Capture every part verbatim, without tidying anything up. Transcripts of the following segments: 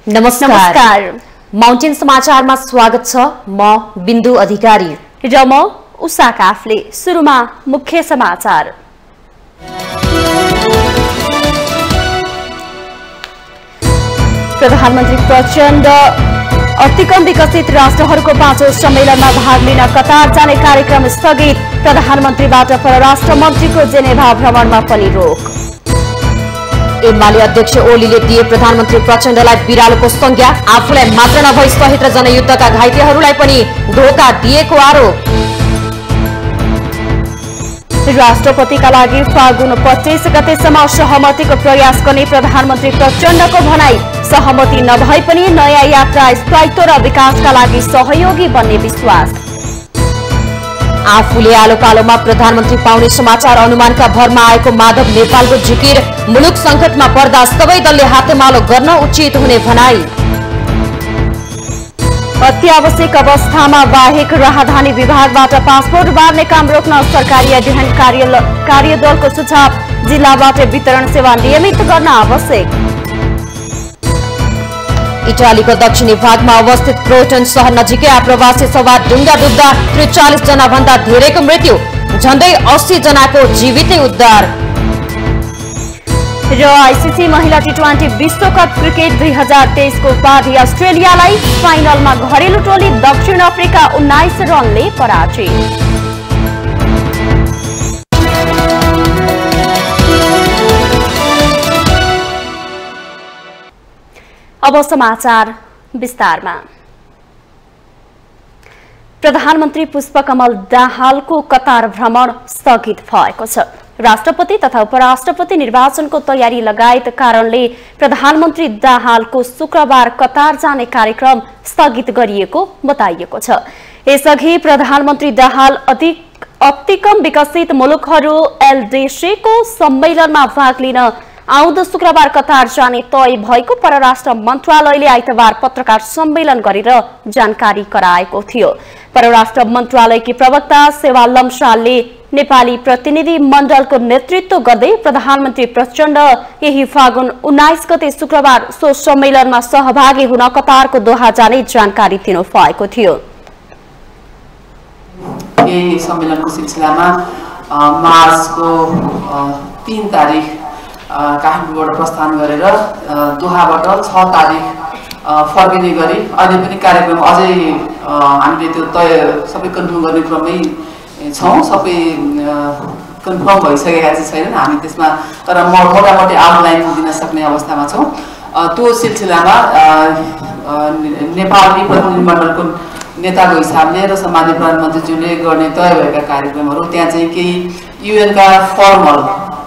नमस्कार, नमस्कार। माउन्टेन समाचारमा स्वागत छ। म बिन्दु अधिकारी र म उषा काफले। सुरुमा मुख्य समाचार। प्रधानमन्त्री प्रचण्ड अतिकम विकसित राष्ट्रहरूको पाँचौं सम्मेलनमा भाग लिन कतार जाने कार्यक्रम स्थगित। प्रधानमन्त्रीबाट परराष्ट्र मन्त्रीको जेनेभा भ्रमणमा पनि रोक। एमाले अध्यक्ष ओलीले दिए प्रधानमन्त्री प्रचण्डलाई बिरालोको संज्ञा। आफूलाई मात्र नभई शहीद र जनयुद्धका घाइतेहरूलाई पनि धोका दिएको आरोप। राष्ट्रपतिका लागि फागुन पच्चीस गतेसम्म सहमतिको प्रयास गर्ने प्रधानमन्त्री प्रचण्डको भनाई। सहमति नभए पनि नयाँ यात्रा स्थायित्व र विकासका लागि सहयोगी बन्ने विश्वास। आफूले आलो कालोमा प्रधानमन्त्री पाउने समाचार अनुमानका भरमा आएको माधव नेपालको जिकिर। मुलुक संकटमा पर्दा सबै दलले हातेमालो गर्न उचित हुने भनाई। अत्यावश्यक अवस्थामा बाहेक राहदानी विभागबाट पासपोर्ट बार्ने काम रोक्न सरकारी अध्ययन कार्यदलको सुझाव। जिल्लाबाट वितरण सेवा नियमित गर्न आवश्यक। इटालीको दक्षिणी भागमा अवस्थित क्रोटन शहर नजिकै आप्रवासी सवार डुङ्गा डुब्दा त्रिचालिस जना भन्दा धेरैको मृत्यु। झण्डै अस्सी जनाको जीवितै उद्धार। र आइसिसी महिला टी ट्वेन्टी विश्वकप क्रिकेट दुई हजार तेइस को उपाधि अस्ट्रेलियालाई। फाइनलमा घरेलु टोली दक्षिण अफ्रिका उन्नाइस रनले पराजित। अब समाचार विस्तारमा। प्रधानमन्त्री पुष्पकमल दाहालको कतार भ्रमण स्थगित भएको छ। राष्ट्रपति तथा उपराष्ट्रपति निर्वाचनको तयारी लगायत कारणले प्रधानमन्त्री दाहालको शुक्रबार कतार जाने कार्यक्रम स्थगित गरिएको बताइएको छ। यसअघि प्रधानमन्त्री दाहाल अधिक अतिकम विकसित मुलुकहरू एलडिसीको सम्मेलनमा भाग लिन आउँदो शुक्रबार कतार जाने तय भएको परराष्ट्र मन्त्रालयले आइतबार पत्रकार सम्मेलन गरेर जानकारी गराएको थियो। परराष्ट्र मन्त्रालयकी प्रवक्ता सेवा लम्सालले नेपाली प्रतिनिधि मण्डलको नेतृत्व गर्दै प्रधानमन्त्री प्रचण्ड यही फागुन उन्नाइस गते शुक्रबार सो सम्मेलनमा सहभागी हुन कतारको दोहा जाने जानकारी दिनु भएको थियो। यही सम्मेलनको सिलसिलामा मार्चको तीन तारिक काठमाडौँबाट प्रस्थान गरेर दोहाबाट छ तारिक फर्किने गरी अहिले पनि कार्यक्रम अझै हामीले त्यो तय सबै कन्फर्म गर्ने क्रममै छौँ। सबै कन्फर्म भइसकेका चाहिँ छैनन् हामी त्यसमा, तर मोटामोटी आउटलाइन दिन सक्ने अवस्थामा छौँ। त्यो सिलसिलामा नेपाली प्रतिनिधिमण्डलको नेताको हिसाबले र सम्मानित प्रधानमन्त्रीज्यूले गर्ने तय भएका कार्यक्रमहरू त्यहाँ चाहिँ केही युएनका फर्मल।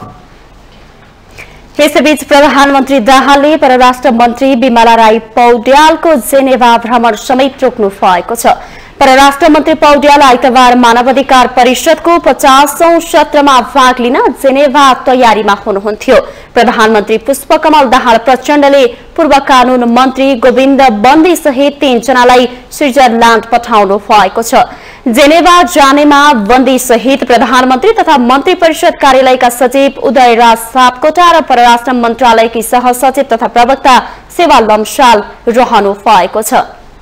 यसैबीच प्रधानमन्त्री दाहालले परराष्ट्र मन्त्री बिमला राई पौड्यालको जेनेभा भ्रमण समेत रोक्नु भएको छ। परराष्ट्र मन्त्री पौड्याल आइतबार मानवाधिकार परिषदको पचासौं सत्रमा भाग लिन जेनेभा तयारीमा हुनुहुन्थ्यो। प्रधानमन्त्री पुष्पकमल दाहाल प्रचण्डले पूर्व कानून मन्त्री गोविन्द बन्दी सहित तीन जनालाई स्विजरल्याण्ड पठाउनु भएको छ। जेनेभा जानेमा बन्दी सहित प्रधानमन्त्री तथा मन्त्री परिषद कार्यालयका सचिव उदयराज सापकोटा र परराष्ट्र मन्त्रालयकी सहसचिव तथा प्रवक्ता सेवा लम्साल रहनु भएको छ।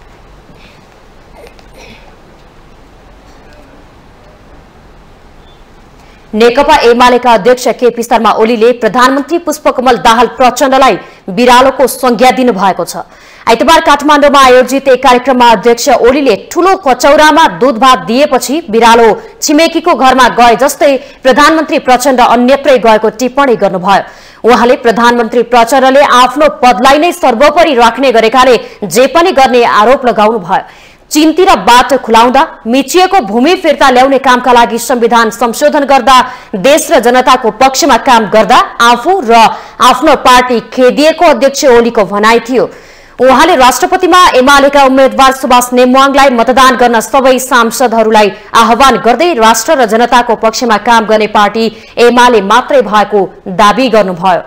नेकपा एमालेका अध्यक्ष केपी शर्मा ओलीले प्रधानमन्त्री पुष्पकमल दाहाल प्रचण्डलाई बिरालोको संज्ञा दिनुभएको छ। आइतबार काठमाडौँमा आयोजित एक कार्यक्रममा अध्यक्ष ओलीले ठूलो कचौरामा दूध भात दिएपछि बिरालो छिमेकीको घरमा गए जस्तै प्रधानमन्त्री प्रचण्ड अन्यत्रै गएको टिप्पणी गर्नुभयो। उहाँले प्रधानमन्त्री प्रचण्डले आफ्नो पदलाई नै सर्वोपरि राख्ने गरेकाले जे पनि गर्ने आरोप लगाउनुभयो। चीनतिर बाटो खुलाउँदा मिचिएको भूमि फिर्ता ल्याउने कामका लागि संविधान संशोधन गर्दा देश र जनताको पक्षमा काम गर्दा आफू र आफ्नो पार्टी खेदिएको अध्यक्ष ओलीको भनाइ थियो। उहाँले राष्ट्रपतिमा एमालेका उम्मेद्वार सुभाष नेमुवाङलाई मतदान गर्न सबै सांसदहरूलाई आह्वान गर्दै राष्ट्र र जनताको पक्षमा काम गर्ने पार्टी एमाले मात्रै भएको दाबी गर्नुभयो।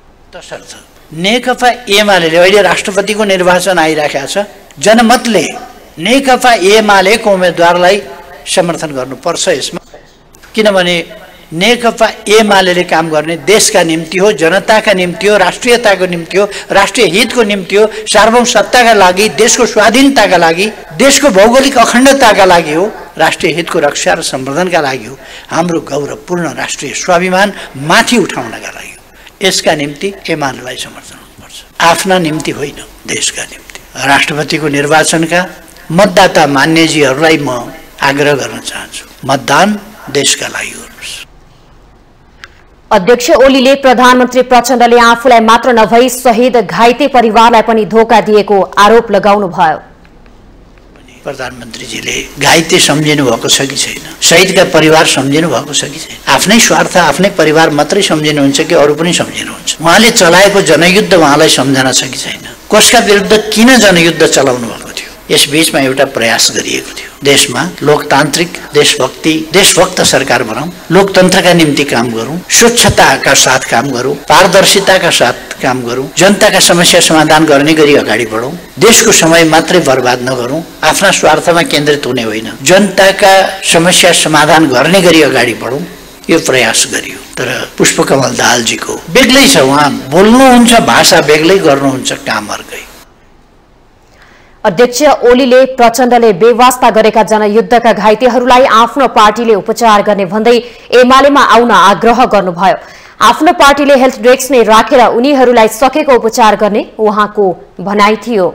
नेकपा एमाले अहिले राष्ट्रपतिको निर्वाचन आइराखेको छ। जनमतले नेकपा एमालेको उम्मेदवारलाई समर्थन गर्नुपर्छ। यसमा किनभने नेकपा एमाले काम गर्ने देशका निम्ति हो, जनताका निम्ति हो, राष्ट्रियताको निम्ति हो, राष्ट्रिय हितको निम्ति हो, सार्वभौम सत्ताका लागि, देशको स्वाधीनताका लागि, देशको भौगोलिक अखण्डताका लागि हो, राष्ट्रिय हितको रक्षा र सम्वर्धनका लागि हो, हाम्रो गौरवपूर्ण राष्ट्रिय स्वाभिमान माथि उठाउनका लागि हो। यसका निम्ति एमालेलाई समर्थन हुनुपर्छ, आफ्ना निम्ति होइन, देशका निम्ति। राष्ट्रपतिको निर्वाचनका मतदाता मान्यजीहरूलाई म आग्रह गर्न चाहन्छु, मतदान देशका लागि गर्नुहोस्। अध्यक्ष ओलीले प्रधानमन्त्री प्रचण्डले आफूलाई मात्र नभई शहीद घाइते परिवारलाई पनि धोका दिएको आरोप लगाउनु भयो। प्रधानमन्त्रीजीले घाइते सम्झिनु भएको छ कि छैन, शहीदका परिवार सम्झिनु भएको छ कि छैन, आफ्नै स्वार्थ आफ्नै परिवार मात्रै सम्झिनुहुन्छ कि अरू पनि सम्झिनुहुन्छ? उहाँले चलाएको जनयुद्ध उहाँलाई सम्झना छ कि छैन? कसका विरुद्ध किन जनयुद्ध चलाउनु भएको थियो? यस बीचमा एउटा प्रयास गरिएको थियो, देशमा लोकतान्त्रिक देशभक्ति देशभक्त सरकार बनाऊं, लोकतन्त्रका निम्ति काम गरौं, स्वच्छताका साथ काम गरौं, पारदर्शिताका साथ काम गरौं, जनताका समस्या समाधान गर्ने गरी अगाडि बढौं, देशको समय मात्रै बर्बाद नगरौं, आफ्ना स्वार्थमा केन्द्रित हुने होइन, जनताका समस्या समाधान गर्ने गरी अगाडि बढौं, यो प्रयास गरियो। तर पुष्पकमल दाहालजीको बेग्लै छ, उहाँ बोल्नुहुन्छ भाषा बेग्लै, गर्नुहुन्छ काम अर्कै। अध्यक्ष ओलीले प्रचण्डले बेवास्ता गरेका जनयुद्धका घाइतेहरूलाई आफ्नो पार्टीले उपचार गर्ने भन्दै एमालेमा आउन आग्रह गर्नुभयो। आफ्नो पार्टीले हेल्थ डेस्क नै राखेर उनीहरूलाई सकेको उपचार गर्ने उहाँको भनाइ थियो।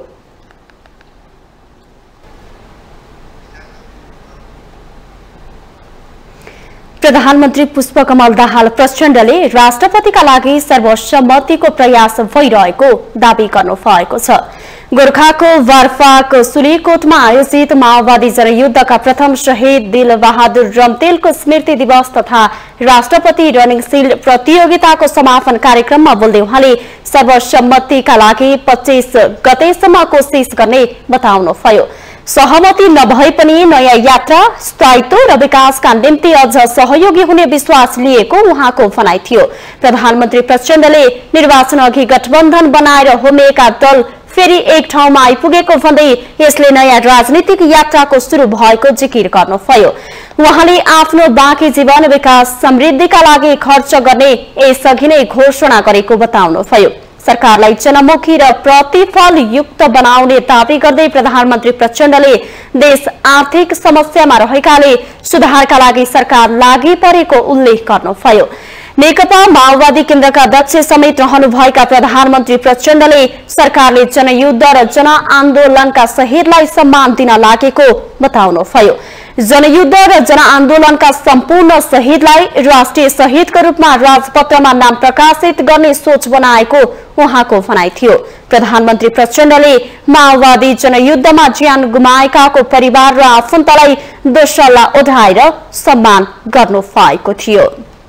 प्रधानमन्त्री पुष्पकमल दाहाल प्रचण्डले राष्ट्रपतिका लागि सर्वसम्मतिको प्रयास भइरहेको दावी गर्नु भएको छ। गोर्खाको वार्फाको सुलीकोटमा आयोजित माओवादी जनयुद्धका प्रथम शहीद दिलबहादुर रम्तेलको स्मृति दिवस तथा राष्ट्रपति रनिङ सिल्ड प्रतियोगिताको समापन कार्यक्रममा बोल्दै उहाँले सर्वसम्मतिका लागि पच्चीस गतेसम्म कोसिस गर्ने बताउनुभयो। सहमति नभए पनि नयाँ यात्रा, स्थायित्व र विकासका निम्ति अझ सहयोगी हुने विश्वास लिएको उहाँको भनाइ थियो। प्रधानमन्त्री प्रचण्डले निर्वाचन अघि गठबन्धन बनाएर होमिएका दल फेरि एक ठाउँमा आइपुगेको भन्दै यसले नयाँ राजनीतिक यात्राको सुरु भएको जिकिर गर्नुभयो। उहाँले आफ्नो बाँकी जीवन विकास समृद्धिका लागि खर्च गर्ने यसअघि नै घोषणा गरेको बताउनुभयो। सरकारलाई जनमुखी र प्रतिफल युक्त बनाउने दावी गर्दै प्रधानमन्त्री प्रचण्डले देश आर्थिक समस्यामा रहेकाले सुधारका लागि सरकार लागि परेको उल्लेख गर्नुभयो। नेकपा माओवादी केन्द्रका अध्यक्ष समेत रहनुभएका प्रधानमन्त्री प्रचण्डले सरकारले जनयुद्ध र जनआन्दोलनका शहीदलाई सम्मान दिन लागेको बताउनुभयो। जनयुद्ध र जनआन्दोलनका सम्पूर्ण शहीदलाई राष्ट्रिय शहीदको रूपमा राजपत्रमा नाम प्रकाशित गर्ने सोच बनाएको उहाँको भनाइ थियो। प्रधानमन्त्री प्रचण्डले माओवादी जनयुद्धमा ज्यान गुमाएकाको परिवार र आफन्तलाई दोस्सल्ला ओढाएर सम्मान गर्नु भएको थियो।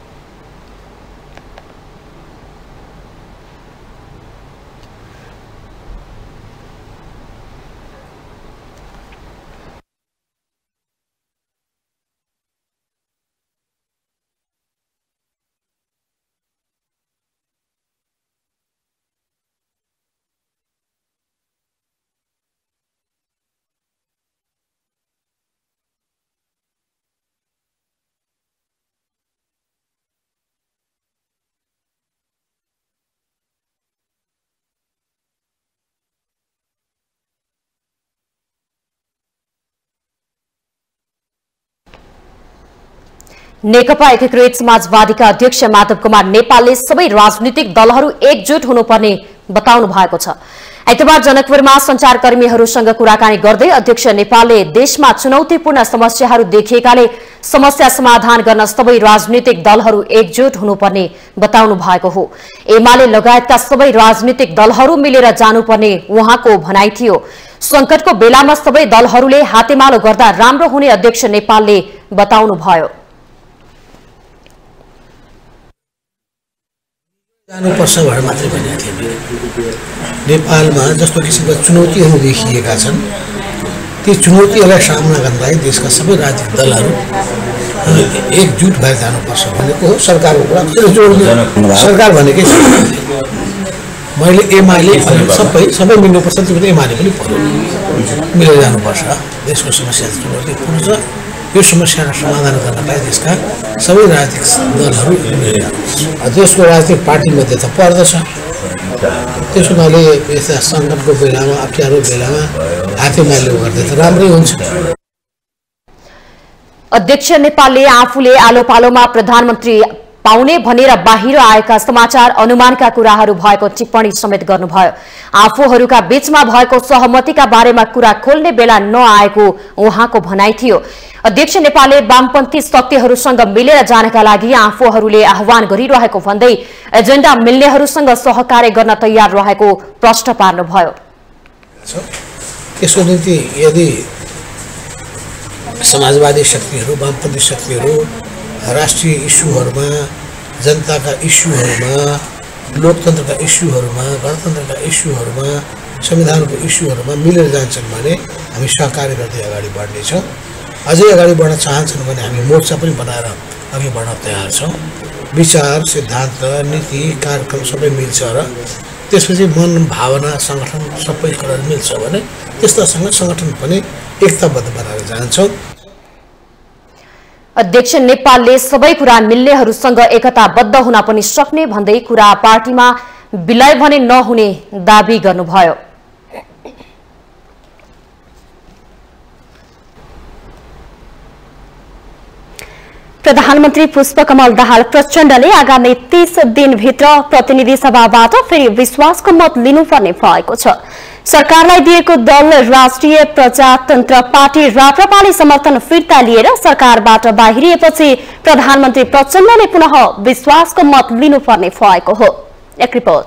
नेकपा एकीकृत समाजवादीका अध्यक्ष माधव कुमार नेपालले सबै राजनीतिक दलहरू एकजुट हुनुपर्ने बताउनु भएको छ। आइतबार जनकपुरमा सञ्चारकर्मीहरूसँग कुराकानी गर्दै अध्यक्ष नेपालले देशमा चुनौतीपूर्ण समस्याहरू देखिएकाले समस्या समाधान गर्न सबै राजनीतिक दलहरू एकजुट हुनुपर्ने बताउनु भएको हो। एमाले लगायतका सबै राजनीतिक दलहरू मिलेर जानुपर्ने उहाँको भनाइ थियो। संकटको बेलामा सबै दलहरूले हातेमालो गर्दा राम्रो हुने अध्यक्ष नेपालले बताउनुभयो। जानुपर्छ भनेर मात्रै भनेको थिएन। नेपालमा जस्तो किसिमका चुनौतीहरू देखिएका छन्, ती चुनौतीहरूलाई सामना गर्नलाई देशका सबै राजनीतिक दलहरू एकजुट भएर जानुपर्छ भनेको हो। सरकारको कुरा जोड सरकार भनेकै मैले एमाले सबै सबै मिल्नुपर्छ, त्यो एमाले पनि पर्यो, मिलेर जानुपर्छ। देशको समस्या चुनौतीपूर्ण छ, यो समस्यालाई समाधान गर्नलाई देशका सबै राजनीतिक दलहरू मिलेर देशको राजनीतिक पार्टीमध्ये त पर्दछ। त्यस हुनाले यस्ता सङ्कटको बेलामा अप्ठ्यारो बेलामा हातेमालो गर्दै त राम्रै हुन्छ। अध्यक्ष नेपालले आफूले आलो पालोमा प्रधानमन्त्री पाउने भनेर बाहिर आएका समाचार अनुमानका कुराहरू भएको टिप्पणी समेत गर्नुभयो। आफूहरूका बीचमा भएको सहमतिका बारेमा कुरा खोल्ने बेला नआएको उहाँको भनाइ थियो। अध्यक्ष नेपालले वामपन्थी शक्तिहरूसँग मिलेर जानका लागि आफूहरूले आह्वान गरिरहेको भन्दै एजेन्डा मिल्नेहरूसँग सहकार्य गर्न तयार रहेको प्रश्न पार्नुभयो। त्यसको निम्ति यदि समाजवादी शक्तिहरू वामपन्थी शक्तिहरू राष्ट्रिय इस्युहरूमा जनताका इस्युहरूमा लोकतन्त्रका इस्युहरूमा गणतन्त्रका इस्युहरूमा संविधानको इस्युहरूमा मिलेर जान्छन् भने हामी सहकार्य गर्दै अगाडि बढ्नेछौँ। अझै अगाडि बढ्न चाहन्छन् भने हामी मोर्चा पनि बनाएर अघि बढ्न तयार छौँ। विचार सिद्धान्त नीति कार्यक्रम सबै मिल्छ र त्यसपछि मन भावना सङ्गठन सबै कुराहरू मिल्छ भने त्यस्तासँग सङ्गठन पनि एकताबद्ध बनाएर जान्छौँ। अध्यक्ष नेपालले सबै कुरा मिल्नेहरूसँग एकताबद्ध हुन पनि सक्ने भन्दै कुरा पार्टीमा विलय भने नहुने दाबी गर्नुभयो। प्रधानमन्त्री पुष्पकमल दाहाल प्रचण्डले आगामी तीस दिनभित्र प्रतिनिधि सभाबाट फेरि विश्वासको मत लिनुपर्ने भएको छ। सरकारलाई दिएको दल राष्ट्रिय प्रजातन्त्र पार्टी राप्रपाले समर्थन फिर्ता लिएर सरकारबाट बाहिरिएपछि प्रधानमन्त्री प्रचण्डले पुनः विश्वासको मत लिनुपर्ने भएको हो। एक रिपोर्ट।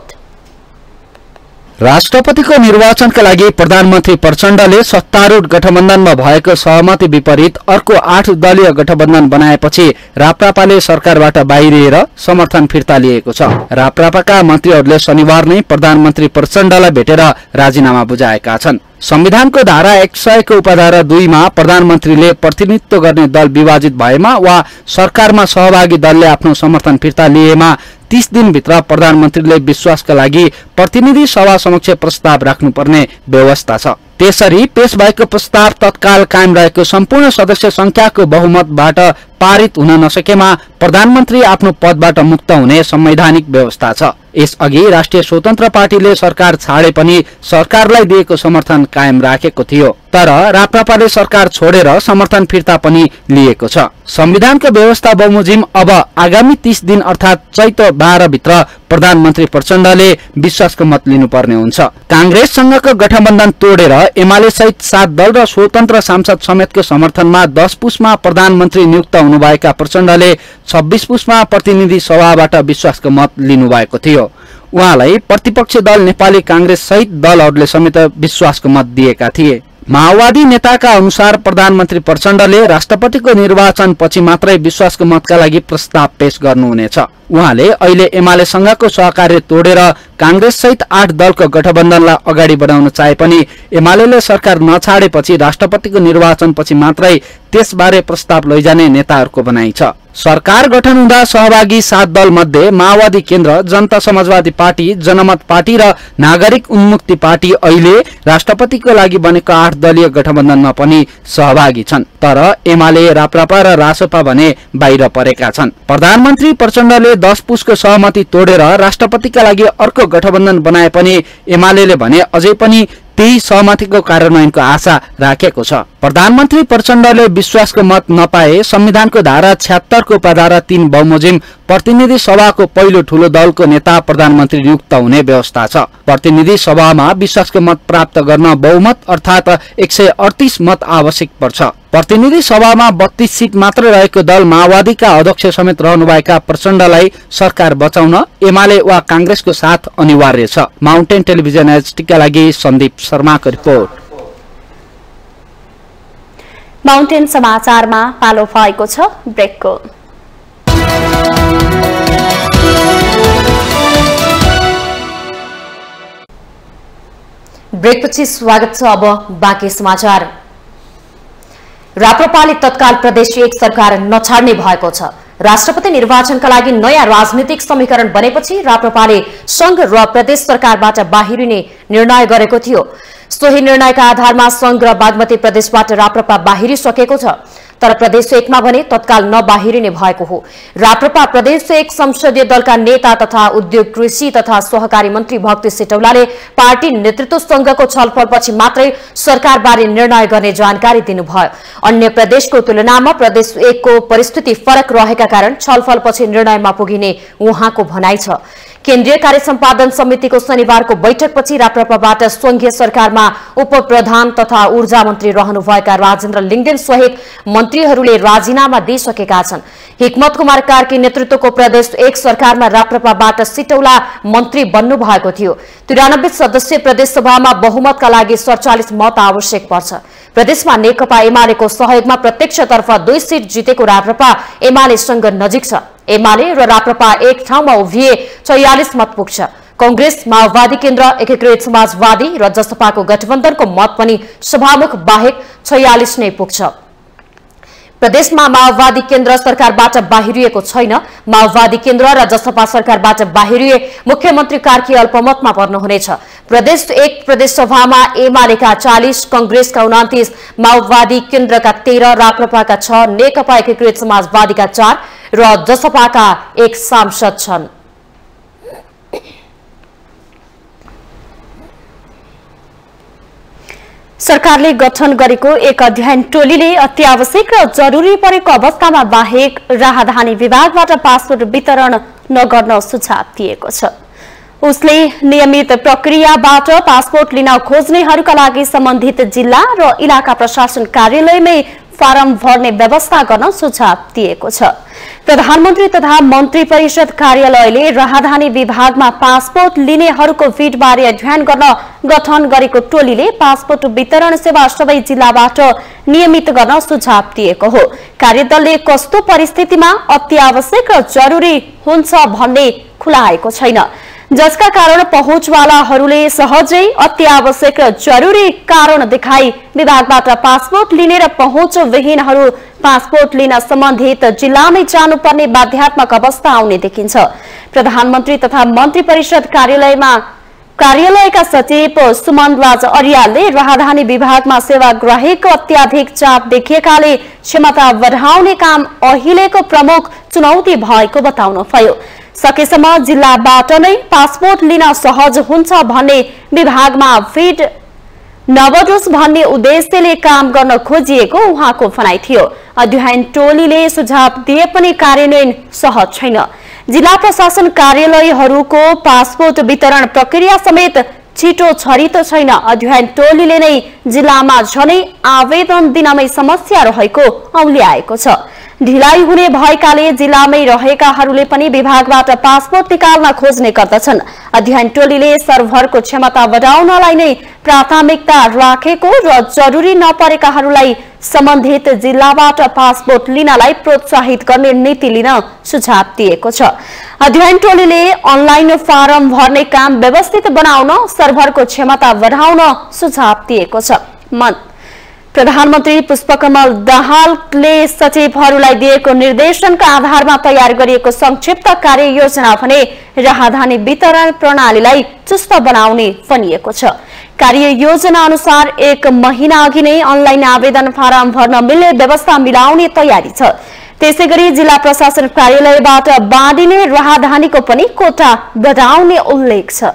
राष्ट्रपतिको निर्वाचनका लागि प्रधानमन्त्री प्रचण्डले सत्तारूढ गठबन्धनमा भएको सहमति विपरीत अर्को आठ दलीय गठबन्धन बनाएपछि राप्रपाले सरकारबाट बाहिरिएर समर्थन फिर्ता लिएको छ। राप्रपाका मन्त्रीहरूले शनिबार नै प्रधानमन्त्री प्रचण्डलाई भेटेर राजीनामा बुझाएका छन्। संविधानको धारा एक सय को उपधारा दुईमा प्रधानमन्त्रीले प्रतिनिधित्व गर्ने दल विभाजित भएमा वा सरकारमा सहभागी दलले आफ्नो समर्थन फिर्ता लिएमा तीस दिनभित्र प्रधानमन्त्रीले विश्वासका लागि प्रतिनिधि सभा समक्ष प्रस्ताव राख्नुपर्ने व्यवस्था छ। त्यसरी पेश भएको प्रस्ताव तत्काल कायम रहेको सम्पूर्ण सदस्य संख्याको बहुमतबाट पारित हुन नसकेमा प्रधानमन्त्री आफ्नो पदबाट मुक्त हुने संवैधानिक व्यवस्था छ। यसअघि राष्ट्रिय स्वतन्त्र पार्टीले सरकार छाडे पनि सरकारलाई दिएको समर्थन कायम राखेको थियो, तर राप्रपाले सरकार छोडेर समर्थन फिर्ता पनि लिएको छ। संविधानको व्यवस्था बमोजिम अब आगामी तीस दिन अर्थात चैत बाह्र भित्र प्रधानमन्त्री प्रचण्डले विश्वासको मत लिनुपर्ने हुन्छ। कांग्रेससँगको गठबन्धन तोडेर एमाले सहित सात दल र स्वतन्त्र सांसद समेतको समर्थनमा दस पुसमा प्रधानमन्त्री नियुक्त हुनुभएका प्रचण्डले छब्बीस पुसमा प्रतिनिधि सभाबाट विश्वासको मत लिनुभएको थियो। उहाँलाई प्रतिपक्षी दल नेपाली कांग्रेस सहित दलहरूले समेत विश्वासको मत दिएका थिए। माओवादी नेताका अनुसार प्रधानमन्त्री प्रचण्डले राष्ट्रपतिको निर्वाचन पछि मात्रै विश्वासको मतका लागि प्रस्ताव पेश गर्नुहुनेछ। उहाँले अहिले एमालेसँगको सहकार्य तोडेर कांग्रेस सहित आठ दलको गठबन्धनलाई अगाडि बढाउन चाहे पनि एमालेले सरकार नछाडेपछि राष्ट्रपतिको निर्वाचन पछि मात्रै त्यसबारे प्रस्ताव लैजाने नेताहरूको भनाइ छ। सरकार गठन हुँदा सहभागी सात दल मध्ये माओवादी केन्द्र, जनता समाजवादी पार्टी, जनमत पार्टी र नागरिक उन्मुक्ति पार्टी अहिले राष्ट्रपतिको लागि बनेको आठ दलीय गठबन्धनमा पनि सहभागी छन्, तर एमाले, राप्रपा र रासपा भने बाहिर परेका छन्। प्रधानमन्त्री प्रचण्डले दस पुसको सहमति तोडेर राष्ट्रपतिका लागि अर्को गठबन्धन बनाए पनि एमालेले भने अझै पनि त्यही सहमतिको कार्यान्वयनको आशा राखेको छ। प्रधानमन्त्री प्रचण्डले विश्वासको मत नपाए संविधानको धारा छिहत्तर को उपधारा तीन बमोजिम प्रतिनिधि सभाको पहिलो ठूलो दलको नेता प्रधानमन्त्री नियुक्त हुने व्यवस्था छ। प्रतिनिधि सभामा विश्वासको मत प्राप्त गर्न बहुमत अर्थात एक सय अडतीस मत आवश्यक पर्छ। प्रतिनिधि सभामा बत्तीस सीट मात्र रहेको दल माओवादीका अध्यक्ष समेत रहनुभएका प्रचण्डलाई सरकार बचाउन एमाले वा कांग्रेसको साथ अनिवार्य छ। माउन्टेन टेलिभिजन एचटीका लागि सन्दीप शर्माको रिपोर्ट। माउन्टेन समाचारमा पालो भएको छ ब्रेकको। ब्रेकपछि स्वागत छ। अब बाँकी समाचार। राप्रपाले तत्काल प्रदेश एक सरकार नछाड्ने भएको छ। राष्ट्रपति निर्वाचनका लागि नयाँ राजनीतिक समीकरण बनेपछि राप्रपाले संघ र प्रदेश सरकारबाट बाहिरिने निर्णय गरेको थियो। सोही निर्णयका आधारमा संघ र बागमती प्रदेशबाट राप्रपा बाहिरिसकेको छ। तर प्रदेश एकमा भने तत्काल नबाहिरिने भएको हो। राप्रपा प्रदेश एक संसदीय दलका नेता तथा उद्योग कृषि तथा सहकारी मन्त्री भक्ति सेटौलाले पार्टी नेतृत्वसँगको छलफलपछि मात्रै सरकारबारे निर्णय गर्ने जानकारी दिनुभयो। अन्य प्रदेशको तुलनामा प्रदेश एकको परिस्थिति फरक रहेका कारण छलफलपछि निर्णयमा पुगिने उहाँको भनाइ छ। केन्द्रीय कार्य सम्पादन समितिको शनिबारको बैठकपछि राप्रपाबाट संघीय सरकारमा उपप्रधान तथा ऊर्जा मन्त्री रहनुभएका राजेन्द्र लिङ्गदेन सहित मन्त्रीहरूले राजीनामा दिइसकेका छन्। हिक्मत कुमार कार्की नेतृत्वको प्रदेश एक सरकारमा राप्रपाबाट सिटौला मन्त्री बन्नु भएको थियो। तिरानब्बे सदस्यीय प्रदेश सभामा बहुमतका लागि सडचालिस मत आवश्यक पर्छ। प्रदेशमा नेकपा एमालेको सहयोगमा प्रत्यक्षतर्फ दुई सिट जितेको राप्रपा एमालेसँग नजिक छ। एमाले र राप्रपा एक ठाउँमा उभिए छयालिस मत पुग्छ। कांग्रेस, माओवादी केन्द्र, एकीकृत समाजवादी र जसपाको गठबन्धनको मत पनि सभामुख बाहेक छयालिस नै पुग्छ। प्रदेशमा माओवादी केन्द्र सरकारबाट बाहिरिएको छैन। माओवादी केन्द्र र जसपा सरकारबाट बाहिरिए मुख्यमन्त्री कार्की अल्पमतमा पर्नुहुनेछ। प्रदेश एक प्रदेश सभामा एमालेका चालीस, कांग्रेसका उनातीस, माओवादी केन्द्रका तेह्र, राप्रपाका छ, नेकपा एकीकृत समाजवादीका चार र जसपाका एक सांसद छन्। सरकारले गठन गरेको एक अध्ययन टोलीले अत्यावश्यक र जरुरी परेको अवस्थामा बाहेक राहदानी विभागबाट पासपोर्ट वितरण नगर्न सुझाव दिएको छ। उसले नियमित प्रक्रियाबाट पासपोर्ट लिन खोज्नेहरूका लागि सम्बन्धित जिल्ला र इलाका प्रशासन कार्यालयमै फारम भर्ने व्यवस्था गर्न सुझाव दिएको छ। प्रधानमन्त्री तथा मन्त्री परिषद कार्यालयले राहदानी विभागमा पासपोर्ट लिनेहरूको भिडबारे अध्ययन गर्न गठन गरेको टोलीले पासपोर्ट वितरण सेवा सबै जिल्लाबाट नियमित गर्न सुझाव दिएको हो। कार्यदलले कस्तो परिस्थितिमा अत्यावश्यक र जरुरी हुन्छ भन्ने खुलाएको छैन, जसका कारण पहुँचवालाहरूले सहजै अत्यावश्यक र जरुरी कारण देखाई विभागबाट पासपोर्ट लिने र पहुँच विहीनहरू पासपोर्ट लिन सम्बन्धित जिल्लामै जानुपर्ने बाध्यात्मक अवस्था आउने देखिन्छ। प्रधानमन्त्री तथा मन्त्री परिषद कार्यालयमा कार्यालयका सचिव सुमन राज अर्यालले राहदानी विभागमा सेवाग्राहीको अत्याधिक चाप देखिएकाले क्षमता बढाउने काम अहिलेको प्रमुख चुनौती भएको बताउनुभयो। सकेसम्म जिल्लाबाट नै पासपोर्ट लिन सहज हुन्छ भन्ने विभागमा भिड नबढोस् भन्ने उद्देश्यले काम गर्न खोजिएको उहाँको भनाइ थियो। अध्ययन टोलीले सुझाव दिए पनि कार्यान्वयन सहज छैन। जिल्ला प्रशासन कार्यालयहरूको पासपोर्ट वितरण प्रक्रिया समेत छिटो छरितो छैन। अध्ययन टोलीले नै जिल्लामा झनै आवेदन दिनमै समस्या रहेको औल्याएको छ। ढिलाइ हुने भएकाले जिल्लामै रहेकाहरूले पनि विभागबाट पासपोर्ट निकाल्न खोज्ने गर्दछन्। अध्ययन टोलीले सर्भरको क्षमता बढाउनलाई नै प्राथमिकता राखेको र जरुरी नपरेकाहरूलाई सम्बन्धित जिल्लाबाट पासपोर्ट लिनलाई प्रोत्साहित गर्ने नीति लिन सुझाव दिएको छ। अध्ययन टोलीले अनलाइन फारम भर्ने काम व्यवस्थित बनाउन, सर्भरको क्षमता बढाउन सुझाव दिएको छ। प्रधानमन्त्री पुष्पकमल दाहालले सचिवहरूलाई दिएको निर्देशनका आधारमा तयार गरिएको संक्षिप्त कार्ययोजना भने राहदानी वितरण प्रणालीलाई चुस्त बनाउने भनिएको छ। कार्ययोजना अनुसार एक महिना अघि नै अनलाइन आवेदन फारम भर्न मिल्ने व्यवस्था मिलाउने तयारी छ। त्यसैगरी जिल्ला प्रशासन कार्यालयबाट बाँडिने राहदानीको पनि कोटा बढाउने उल्लेख छ।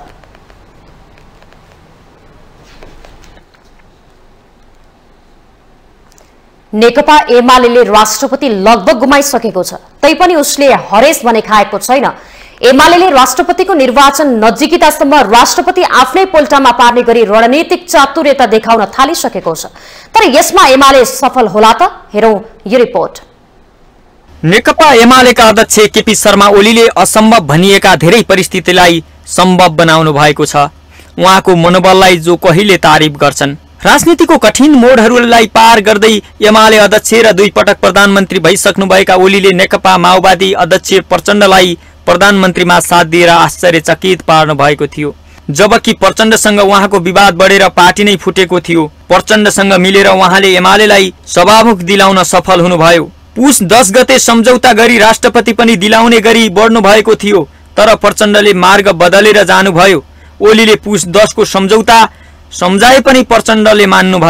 नेकपा एमाले राष्ट्रपति लगभग गुमाइसकेको छ, तैपनि उसले हरेस भने खाएको छैन। एमाले राष्ट्रपतिको निर्वाचन नजिकितासम्म राष्ट्रपति आफ्नै पोल्टामा पार्ने गरी रणनीतिक चातुर्यता देखाउन थालिसकेको छ। तर यसमा एमाले सफल होला त? हेरौं यो रिपोर्ट। नेकपा एमालेका अध्यक्ष केपी शर्मा ओलीले असम्भव भनिएका धेरै परिस्थितिलाई सम्भव बनाउनु भएको छ। उहाँको मनोबललाई जो कहिले तारिफ गर्छन्। राजनीतिको कठिन मोडहरूलाई पार गर्दै एमाले अध्यक्ष र दुई पटक प्रधानमन्त्री भइसक्नुभएका ओलीले नेकपा माओवादी अध्यक्ष प्रचण्डलाई प्रधानमन्त्रीमा साथ दिएर आश्चर्यचकित पार्नु भएको थियो। जबकि प्रचण्डसँग उहाँको विवाद बढेर पार्टी नै फुटेको थियो। प्रचण्डसँग मिलेर उहाँले एमालेलाई सभामुख दिलाउन सफल हुनुभयो। पुस दस गते सम्झौता गरी राष्ट्रपति पनि दिलाउने गरी बढ्नु भएको थियो। तर प्रचण्डले मार्ग बदलेर जानुभयो। ओलीले पुस दस को सम्झौता सम्झाए पनि प्रचण्डले मान्नु भएन।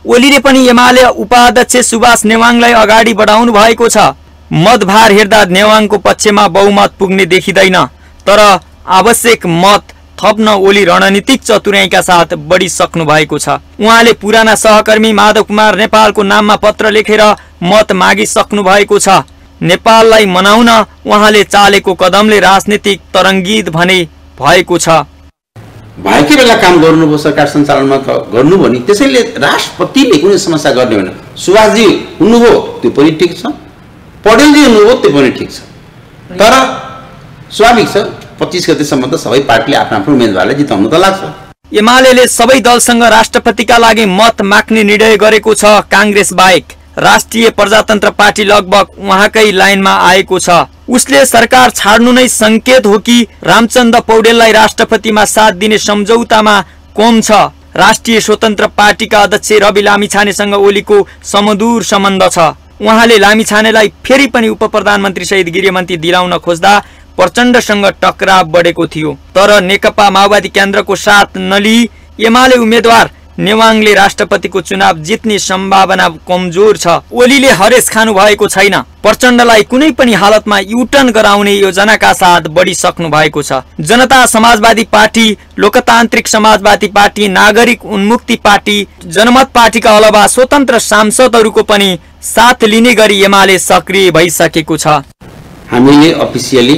ओलीले पनि एमाले उपाध्यक्ष सुभाष नेवाङलाई अगाडि बढाउनु भएको छ। मतभार हेर्दा नेवाङको पक्षमा बहुमत पुग्ने देखिँदैन, तर आवश्यक मत थप्न ओली रणनीतिक चतुर्याइका साथ बढी सक्नु भएको छ। उहाँले पुराना सहकर्मी माधव कुमार नेपालको नाममा पत्र लेखेर मत मागिसक्नु भएको छ। नेपाललाई मनाउन उहाँले चालेको कदमले राजनीतिक तरङ्गित भने भएको छ। भएकै बेला काम गर्नुभयो, सरकार सञ्चालनमा गर्नु भने त्यसैले राष्ट्रपतिले कुनै समस्या गर्ने होइन। सुभाषजी हुनुभयो त्यो पनि ठिक छ, पौडेलजी हुनुभयो त्यो पनि ठिक छ, तर स्वाभाविक छ पच्चीस गतेसम्म त सबै पार्टीले आफ्नो आफ्नो उम्मेदवारलाई जिताउनु त लाग्छ। एमाले सबै दलसँग राष्ट्रपतिका लागि मत माग्ने निर्णय गरेको छ। कांग्रेस बाहेक राष्ट्रिय प्रजातन्त्र पार्टी लगभग उहाँकै लाइनमा आएको छ। उसले सरकार छाड्नु नै संकेत हो कि रामचन्द्र पौडेललाई राष्ट्रपतिमा साथ दिने सम्झौतामा कोम छ। राष्ट्रिय स्वतन्त्र पार्टीका अध्यक्ष रवि लामिछानेसँग ओलीको समदूर सम्बन्ध छ। उहाँले लामिछानेलाई फेरि पनि उप प्रधानमन्त्री सहित गृहमन्त्री दिलाउन खोज्दा प्रचण्डसँग टकराव बढेको थियो, तर नेकपा माओवादी केन्द्रको साथ नलिई एमाले उम्मेद्वार नेवाङले राष्ट्रपतिको चुनाव जित्ने सम्भावना कमजोर छ। ओलीले हरेस खानु भएको छैन। प्रचण्डलाई कुनै पनि हालतमा युटर्न गराउने योजनाका साथ बढी सक्नु भएको छ। जनता समाजवादी पार्टी, लोकतान्त्रिक समाजवादी पार्टी, नागरिक उन्मुक्ति पार्टी, जनमत पार्टीका अलावा स्वतन्त्र सांसदहरूको पनि साथ लिने गरी एमाले सक्रिय भइसकेको छ। हामीले अफिसियली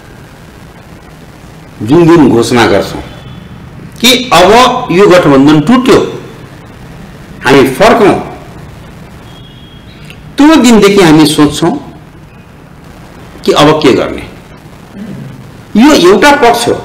जुन जुन घोषणा गर्छौं कि अब यो गठबन्धन टुट्यो, हामी फर्कौं, त्यो दिनदेखि हामी सोच्छौं कि अब के गर्ने। यो एउटा पक्ष हो,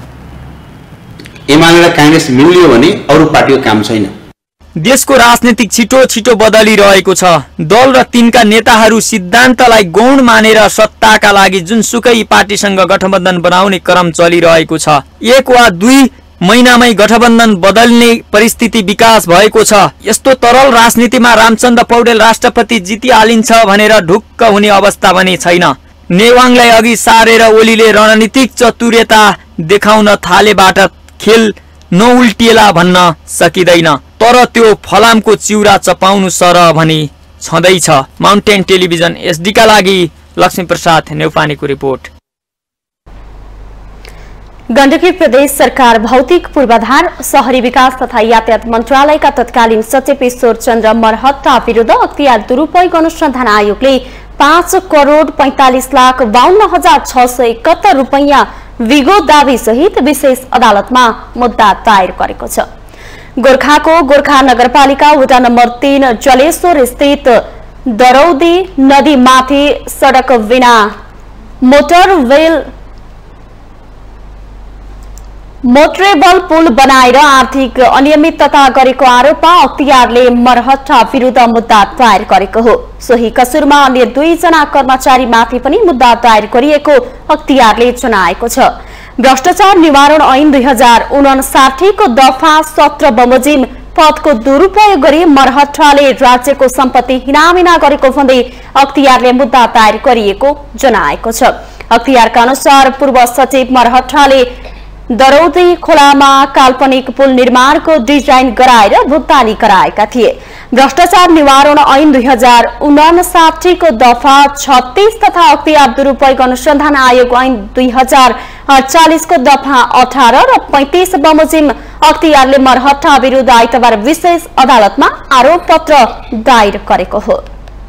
एमाले र कांग्रेस मिल्यो भने अरू पार्टीको काम छैन। देशको राजनीतिक छिटो छिटो बदलिरहेको छ। दल र तिनका नेताहरू सिद्धान्तलाई गौण मानेर सत्ताका लागि जुनसुकै पार्टीसँग गठबन्धन बनाउने क्रम चलिरहेको छ। एक वा दुई महिनामै गठबन्धन बदल्ने परिस्थिति विकास भएको छ। यस्तो तरल राजनीतिमा रामचन्द्र पौडेल राष्ट्रपति जितिहालिन्छ भनेर ढुक्क हुने अवस्था भने छैन। नेवाङलाई अघि सारेर ओलीले रणनीतिक चतुर्यता देखाउन थालेबाट खेल नउल्टिएला भन्न सकिँदैन, तर त्यो फलामको चिउरा चपाउनु सरह भनी छँदैछ। माउन्टेन टेलिभिजन एसडी का लागि लक्ष्मी प्रसाद नेउपानेको रिपोर्ट। गण्डकी प्रदेश सरकार भौतिक पूर्वाधार, शहरी विकास तथा यातायात मन्त्रालयका तत्कालीन सचिव ईश्वर चन्द्र मरहट्टा विरुद्ध अख्तियार दुरूपयोग अनुसन्धान आयोगले पाँच करोड़ पैंतालिस लाख बाहन्न हजार छ सय एकहत्तर रुपैयाँ विगो दावी सहित विशेष अदालतमा मुद्दा दायर गरेको छ। गोर्खाको गोर्खा नगरपालिका वडा नम्बर तीन जलेश्वर स्थित दरौदी नदीमाथि सडक बिना मोटर वेल मोटरेबल पुल बनाएर आर्थिक अनियमितता गरेको आरोपमा अख्तियारले मरहट्टा विरुद्ध मुद्दा दायर गरेको हो। सोही कसुरमा अन्य दुईजना कर्मचारीमाथि पनि मुद्दा दायर गरिएको अख्तियारले जनाएको छ। भ्रष्टाचार निवारण ऐन दुई हजार उनासाठी को दफा सत्र बमोजिम पदको दुरूपयोग गरी मरहट्टाले राज्यको सम्पत्ति हिनामिना गरेको भन्दै अख्तियारले मुद्दा दायर गरिएको जनाएको छ। अख्तियारका अनुसार पूर्व सचिव मरहट्टाले दरौदी खोलामा काल्पनिक पुल निर्माणको डिजाइन गराएर भुक्तानी गराएका थिए। भ्रष्टाचार निवारण ऐन दुई हजार उनासाठी को दफा छत्तीस तथा अख्तियार दुरूपयोग अनुसन्धान आयोग ऐन दुई हजार अड़चालीस को दफा अठारह र पैंतीस बमोजिम अख्तियारले मरहट्टा विरुद्ध आइतबार विशेष अदालतमा आरोप पत्र दायर गरेको हो।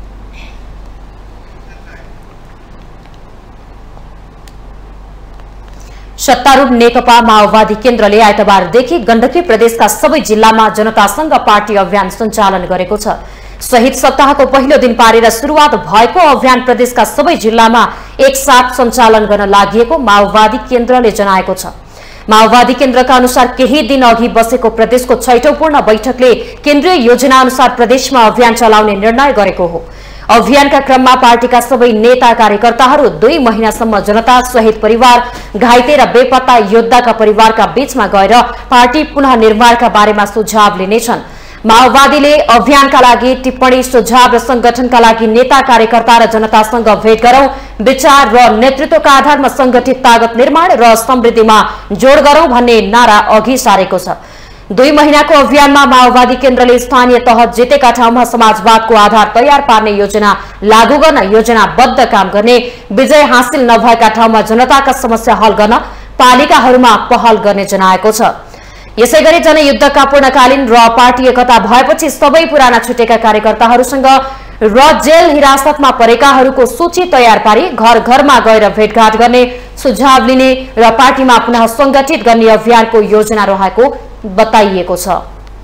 सत्तारूढ़ नेकपा माओवादी केन्द्रले आइतबारदेखि गण्डकी प्रदेशका सबै जिल्लामा जनतासँग पार्टी अभियान सञ्चालन गरेको छ। शहीद सप्ताहको पहिलो दिन पारेर सुरुवात भएको अभियान प्रदेशका सबै जिल्लामा एकसाथ सञ्चालन गर्न लागिएको माओवादी केन्द्रले जनाएको छ। माओवादी केन्द्रका अनुसार केही दिन अघि बसेको प्रदेशको छैटौं पूर्ण बैठकले केन्द्रीय योजना अनुसार प्रदेशमा अभियान चलाउने निर्णय गरेको हो। अभियानका क्रममा पार्टीका सबै नेता कार्यकर्ताहरू दुई महिनासम्म जनता, शहीद परिवार, घाइते र बेपत्ता योद्धाका परिवारका बीचमा गएर पार्टी पुनः निर्माणका बारेमा सुझाव लिनेछन्। माओवादीले अभियानका लागि टिप्पणी, सुझाव र संगठनका लागि नेता, कार्यकर्ता र जनतासँग भेट गरौं, विचार र नेतृत्वका आधारमा संगठित ताकत निर्माण र समृद्धिमा जोड गरौं भन्ने नारा अघि सारेको छ। दुई महीनाको अभियानमा माओवादी केन्द्रले स्थानीय तह जितेका ठाउँमा समाजवादको आधार तयार पार्ने योजना लागू गर्न योजनाबद्ध काम गर्ने, विजय हासिल नभएका ठाउँमा जनताका समस्या हल गर्न पालिकाहरूमा पहल गर्ने जनाएको छ। यसैगरी जनयुद्धका पूर्णकालीन र पार्टी एकता भएपछि सबै पुराना छुटेका कार्यकर्ताहरूसँग र जेल हिरासतमा परेकाहरूको सूची तयार पारी घर घरमा गएर भेटघाट गर्ने, सुझाव लिने र पार्टीमा पुनः संगठित गर्ने अभियानको योजना रहेको बताइएको छ।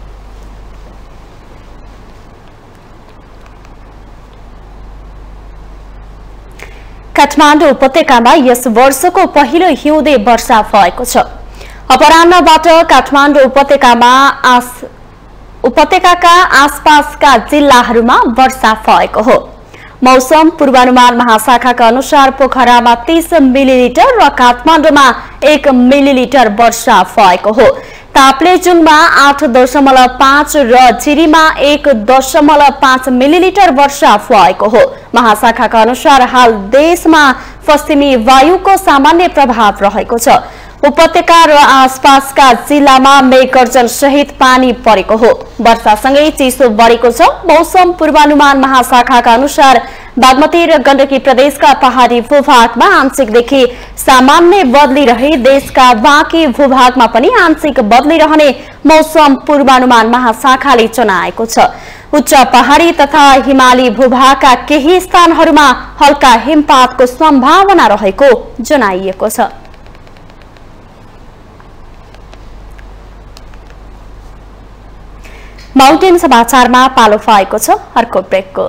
काठमाडौँ उपत्यकामा यस वर्षको पहिलो हिउँदे वर्षा भएको छ। अपराह्नबाट काठमाडौँ उपत्यकामा आस उपत्यकाका आसपासका जिल्लाहरूमा वर्षा भएको हो। मौसम पूर्वानुमान महाशाखाका अनुसार पोखरामा तीस मिलिलिटर र काठमाडौँमा एक मिलिलिटर वर्षा भएको हो। ताप्लेजुङमा आठ दशमलव पाँच र जिरीमा एक दशमलव पाँच मिलिलिटर वर्षा भएको हो। महाशाखाका अनुसार हाल देशमा पश्चिमी वायुको सामान्य प्रभाव रहेको छ। उपत्यका र आसपासका जिल्लामा मेघगर्जन सहित पानी परेको हो। वर्षासँगै चिसो बढेको छ। मौसम पूर्वानुमान महाशाखाका अनुसार बागमती र गण्डकी प्रदेशका पहाडी भूभागमा आंशिकदेखि सामान्य बदली रही देशका बाँकी भूभागमा पनि आंशिक बदली रहने मौसम पूर्वानुमान महाशाखाले जनाएको छ। उच्च पहाडी तथा हिमाली भूभागका केही स्थानहरूमा हल्का हिमपातको सम्भावना रहेको जनाइएको छ। माउन्टेन समाचारमा पालो पाएको छ अर्को ब्रेकको।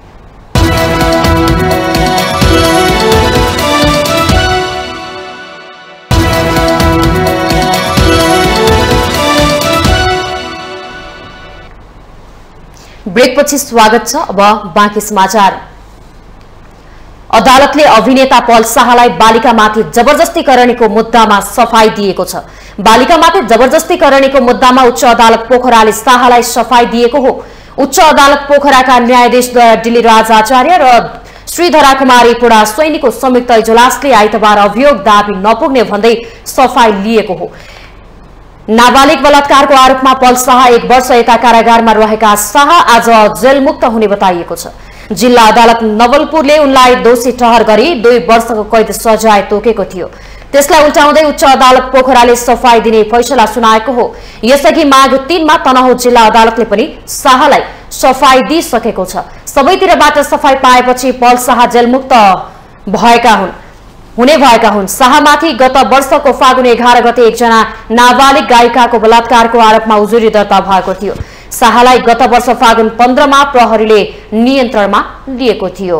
ब्रेकपछि स्वागत छ। अब बाँकी समाचार। अदालतले अभिनेता पल शाहलाई बालिकामाथि जबरजस्तीकरणको मुद्दामा सफाई दिएको छ। बालिकामाथि जबरजस्तीकरणको मुद्दामा उच्च अदालत पोखराले शाहलाई सफाई दिएको हो। उच्च अदालत पोखराका न्यायाधीश डिलिराज आचार्य र श्रीधरा कुमारी पुडा सैनीको संयुक्त इजलासले आइतबार अभियोग दाबी नपुग्ने भन्दै सफाई लिएको हो। नाबालिग बलात्कारको आरोपमा पल शाह एक वर्ष यता कारागारमा रहेका शाह आज जेलमुक्त हुने बताइएको छ। जिल्ला अदालत नवलपुरले उनलाई दोषी ठहर गरी दुई वर्षको कैद सजाय तोकेको थियो। त्यसलाई उल्टाउँदै उच्च अदालत पोखराले सफाई दिने फैसला सुनाएको हो। यसअघि माघ तीनमा तनहुँ जिल्ला अदालतले पनि शाहलाई सफाई दिइसकेको छ। सबैतिरबाट सफाई पाएपछि पल शाह जेलमुक्त भएका हुन् हुने भएका हुन्। शाहमाथि गत वर्षको फागुन एघार गते एकजना नाबालिग गायिकाको बलात्कारको आरोपमा उजुरी दर्ता भएको थियो। शाहलाई गत वर्ष फागुन पन्ध्रमा प्रहरीले नियन्त्रणमा लिएको थियो।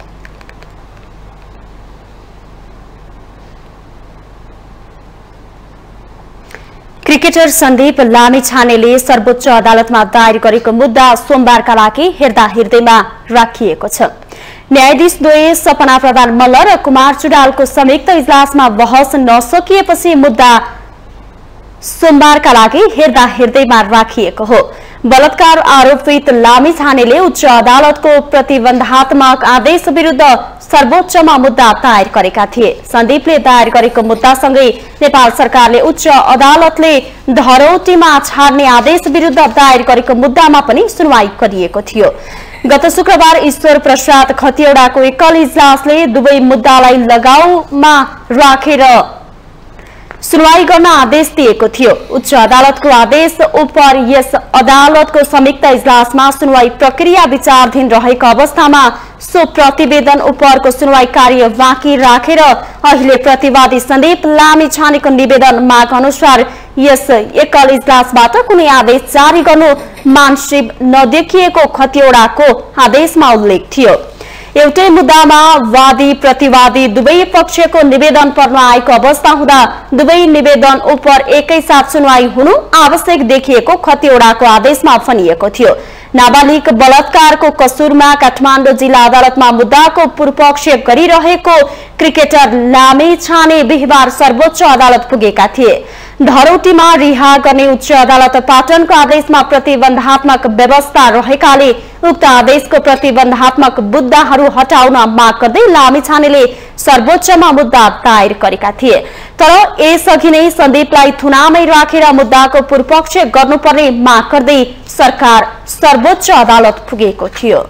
क्रिकेटर सन्दीप लामिछानेले सर्वोच्च अदालतमा दायर गरेको मुद्दा सोमबारका लागि हेर्दा हेर्दैमा राखिएको छ। न्यायाधीश द्वय सपना प्रधान मल्ल र कुमार चुडालको संयुक्त इजलासमा बहस नसकिएपछि मुद्दा सोमबारका लागि हेर्दा हेर्दैमा राखिएको हो। बलात्कार आरोपित लामिछानेले उच्च अदालतको प्रतिबन्धात्मक आदेश विरुद्ध सर्वोच्चमा मुद्दा दायर गरेका थिए। सन्दीपले दायर गरेको मुद्दासँगै नेपाल सरकारले उच्च अदालतले धरौटीमा छाड्ने आदेश विरुद्ध दायर गरेको मुद्दामा पनि सुनवाई गरिएको थियो। गत शुक्रबार ईश्वर प्रसाद खतिवड़ाको एकल इजलासले दुवै मुद्दालाई लगाउमा राखेर सुनवाई गर्न आदेश दिएको थियो। उच्च अदालतको आदेश उप यस अदालतको संयुक्त इजलासमा सुनवाई प्रक्रिया विचाराधीन रहेको अवस्थामा सो प्रतिवेदन उपरको सुनवाई कार्य बाँकी राखेर अहिले प्रतिवादी सन्दीप लामिछानेको निवेदन माग अनुसार यस एकल इजलासबाट कुनै आदेश जारी गर्नु मानसिब नदेखिएको खतिवड़ाको आदेशमा उल्लेख थियो। एउटै मुद्दामा वादी प्रतिवादी दुवै पक्षको निवेदन पर्न आएको अवस्था हुँदा दुवै निवेदन उप एकैसाथ सुनवाई हुनु आवश्यक देखिएको खतिवड़ाको आदेशमा भनिएको थियो। नाबालिग बलात्कारको कसुरमा काठमाडौँ जिल्ला अदालतमा मुद्दाको पूर्वपक्ष गरिरहेको क्रिकेटर लामिछाने बिहिबार सर्वोच्च अदालत पुगेका थिए। धरौटीमा रिहा गर्ने उच्च अदालत पाटनको आदेशमा प्रतिबन्धात्मक व्यवस्था रहेकाले उक्त आदेशको प्रतिबन्धात्मक मुद्दाहरू हटाउन माग गर्दै लामिछानेले सर्वोच्चमा मुद्दा दायर गरेका थिए। तर यसअघि नै सन्दीपलाई थुनामै राखेर मुद्दाको पूर्वपक्ष गर्नुपर्ने माग गर्दै सरकार सर्वोच्च अदालत पुगेको थियो।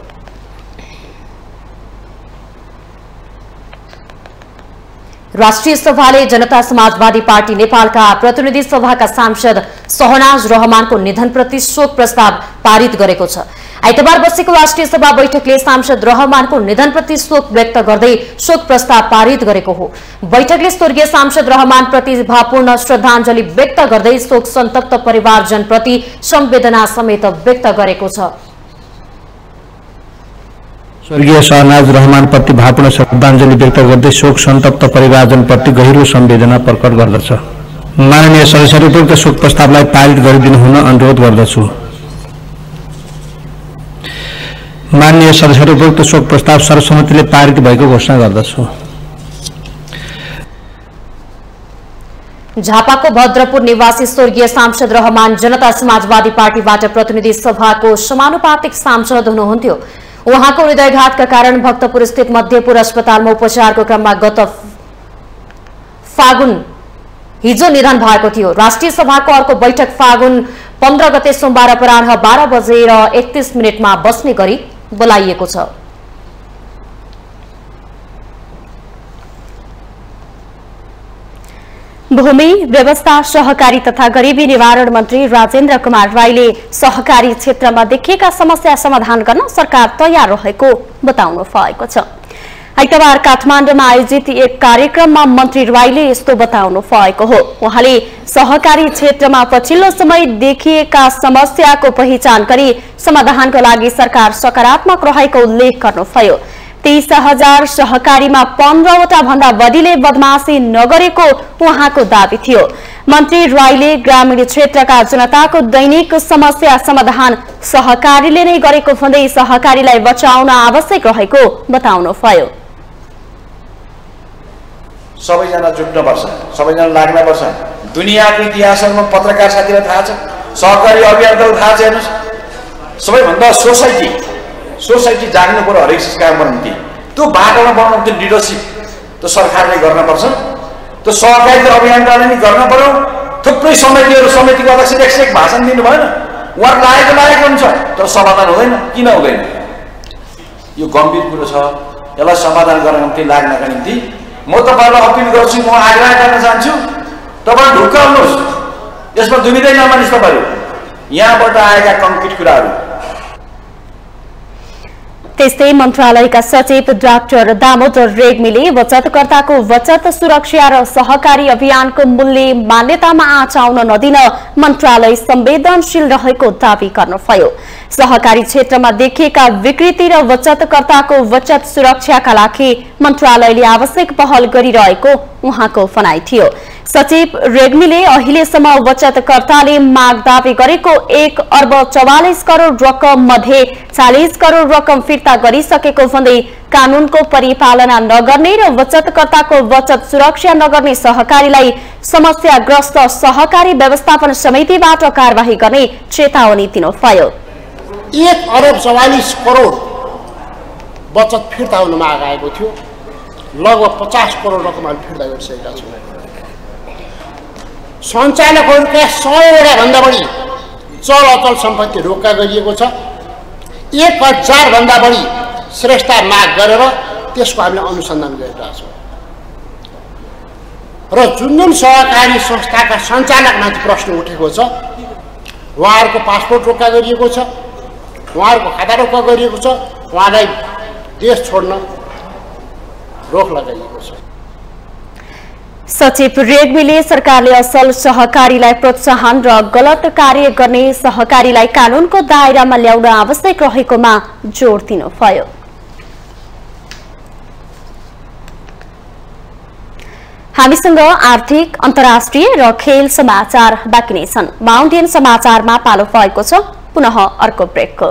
राष्ट्रिय सभाले जनता समाजवादी पार्टी नेपालका प्रतिनिधि सभाका सांसद सहनाज रहमानको निधनप्रति शोक प्रस्ताव पारित गरेको छ। आइतबार बसेको राष्ट्रिय सभा बैठकले सांसद रहमानको निधनप्रति शोक व्यक्त गर्दै शोक प्रस्ताव पारित गरेको हो। बैठकले स्वर्गीय सांसद रहमानप्रति भावपूर्ण श्रद्धाञ्जली व्यक्त गर्दै शोक सन्तप्त परिवारजनप्रति संवेदना समेत व्यक्त गरेको छ। स्वर्गीय सहनाज रहमानप्रति भावपूर्ण श्रद्धाञ्जली व्यक्त गर्दै शोक सन्तप्त परिवारजनप्रति गहिरो संवेदना प्रकट गर्दछ। माननीय सदस्यहरू उक्त शोक प्रस्तावलाई पारित गरिदिनु हुन अनुरोध गर्दछु। माननीय सदस्यहरू उक्त शोक प्रस्ताव सर्वसम्मतिले पारित भएको घोषणा गर्दछु। झापाको भद्रपुर निवासी स्वर्गीय सांसद रहमान जनता समाजवादी पार्टीबाट प्रतिनिधि सभाको समानुपातिक सांसद हुनुहुन्थ्यो। उहाँको हृदयघातका कारण भक्तपुर स्थित मध्यपुर अस्पतालमा उपचारको क्रममा गत फागुन हिजो निधन भएको थियो। राष्ट्रिय सभाको अर्को बैठक फागुन पन्ध्र गते सोमबार अपराह्न बाह्र बजेर एकतीस मिनटमा बस्ने गरी बोलाइएको छ। भूमि व्यवस्था सहकारी तथा गरिबी निवारण मन्त्री राजेन्द्र कुमार राईले सहकारी क्षेत्रमा देखिएका समस्या समाधान गर्न सरकार तयार रहेको बताउनु भएको छ। आइतबार काठमाडौँमा आयोजित एक कार्यक्रममा मन्त्री राईले यस्तो बताउनु भएको हो। उहाँले सहकारी क्षेत्रमा पछिल्लो समय देखिएका समस्याको पहिचान गरी समाधानको लागि सरकार सकारात्मक रहेको उल्लेख गर्नुभयो। तीस हजार सहकारीमा पन्ध्रवटा भन्दा बढीले बदमाशी नगरेको उहाँको दावी थियो। मन्त्री राईले ग्रामीण क्षेत्रका जनताको दैनिक समस्या समाधान सहकारीले नै गरेको भन्दै सहकारीलाई बचाउन आवश्यक रहेको बताउनुभयो। सबैजना जुट्नुपर्छ, सबैजना लाग्नुपर्छ। दुनियाँको इतिहासमा पत्रकार साथीलाई थाहा छ, सहकारी अभियानलाई थाहा छ। हेर्नुहोस्, सबैभन्दा सोसाइटी सोसाइटी जाग्नु पर्यो हरेक काम निम्ति। त्यो बाटोमा बनाउनु त्यो लिडरसिप त्यो सरकारले गर्नुपर्छ। त्यो सहकारी अभियानले नि गर्न पर्यो। थुप्रै समितिहरू समितिको अध्यक्ष एक एक भाषण दिनु भएन, उहाँ लागेको लागेको हुन्छ, तर समाधान हुँदैन। किन हुँदैन? यो गम्भीर कुरो छ। यसलाई समाधान गर्न निम्ति लाग्नका निम्ति म तपाईँलाई अपिल गर्छु, म आग्रह गर्न चाहन्छु, तपाईँ ढुक्क हुनुहोस्। यसमा दुविधै नमानिस् तपाईँहरू। यहाँबाट आएका कङ्क्रिट कुराहरू। त्यस्तै मन्त्रालयका सचिव डाक्टर दामोदर रेग्मीले बचतकर्ताको बचत सुरक्षा र सहकारी अभियानको मूल्य मान्यतामा आँच आउन नदिन मन्त्रालय संवेदनशील रहेको दावी गर्नुभयो। सहकारी क्षेत्रमा देखिएका विकृति र बचतकर्ताको बचत सुरक्षाका लागि मन्त्रालयले आवश्यक पहल गरिरहेको उहाँको भनाइ थियो। सचिव रेग्मीले अहिलेसम्म बचतकर्ताले माग दावी गरेको एक अर्ब चौवालिस करोड रकम मध्ये चालिस करोड रकम फिर्ता गरिसकेको भन्दै कानूनको परिपालना नगर्ने र बचतकर्ताको बचत सुरक्षा नगर्ने सहकारीलाई समस्याग्रस्त सहकारी व्यवस्थापन समितिबाट कार्यवाही गर्ने चेतावनी दिनुभयो। एक अरब चौवालिस करोड बचत फिर्ता हुन माग आएको थियो। लगभग पचास करोड रकम फिर्ता गरिसकेका छौँ। सञ्चालकहरूका सयवटा भन्दा बढी चल अचल सम्पत्ति रोक्का गरिएको छ। एक हजार भन्दा बढी श्रेष्ठता माग गरेर त्यसको हामीले अनुसन्धान गरिरहेका छौँ। र जुन जुन सहकारी संस्थाका सञ्चालकमाथि प्रश्न उठेको छ, उहाँहरूको पासपोर्ट रोक्का गरिएको छ, उहाँहरूको खाता रोक्का गरिएको छ, उहाँलाई देश छोड्न रोक लगाइएको छ। सचिव रेग्मीले सरकारले असल सहकारीलाई प्रोत्साहन र गलत कार्य गर्ने सहकारीलाई कानूनको दायरामा ल्याउन आवश्यक रहेकोमा जोड दिनुभयो। हामीसँग आर्थिक, अन्तर्राष्ट्रिय र खेल समाचार बाँकी नै छन्। माउन्टेन समाचारमा पालो भएको छ पुनः अर्को ब्रेकको।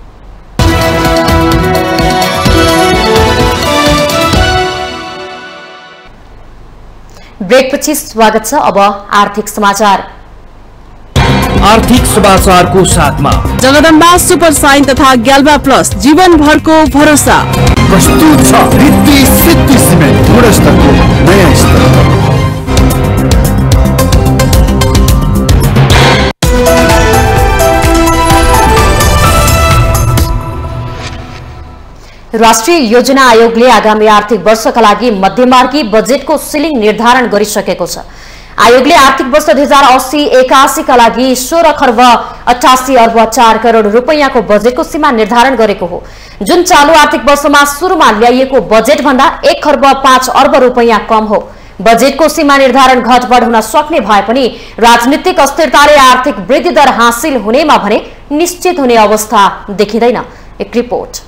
ब्रेकपछि स्वागत छ। अब आर्थिक समाचार। आर्थिक समाचारको साथमा जगदम्बा सुपर साइन तथा ग्याल्बा प्लस जीवनभरको भरोसा। प्रस्तुत छ रित्ती सिद्धि सिमेन्ट गुणस्तरको नयाँ स्तर। राष्ट्रिय योजना आयोगले आगामी आर्थिक वर्षका लागि मध्यमार्गी बजेटको सिलिङ निर्धारण गरिसकेको छ। आयोगले आर्थिक वर्ष दुई हजार अस्सी एकासी का लागि सोह्र खर्ब अठासी अर्ब चार करोड़ रुपैयाँको बजेटको सीमा निर्धारण गरेको हो, जुन चालू आर्थिक वर्षमा सुरुमा ल्याइएको बजेट भन्दा एक खर्ब पाँच अर्ब रुपैयाँ कम हो। बजेटको सीमा निर्धारण घटबढ हुन सक्ने भए पनि राजनीतिक अस्थिरताले आर्थिक वृद्धि दर हासिल हुनेमा भने निश्चित हुने अवस्था देखिँदैन। एक रिपोर्ट।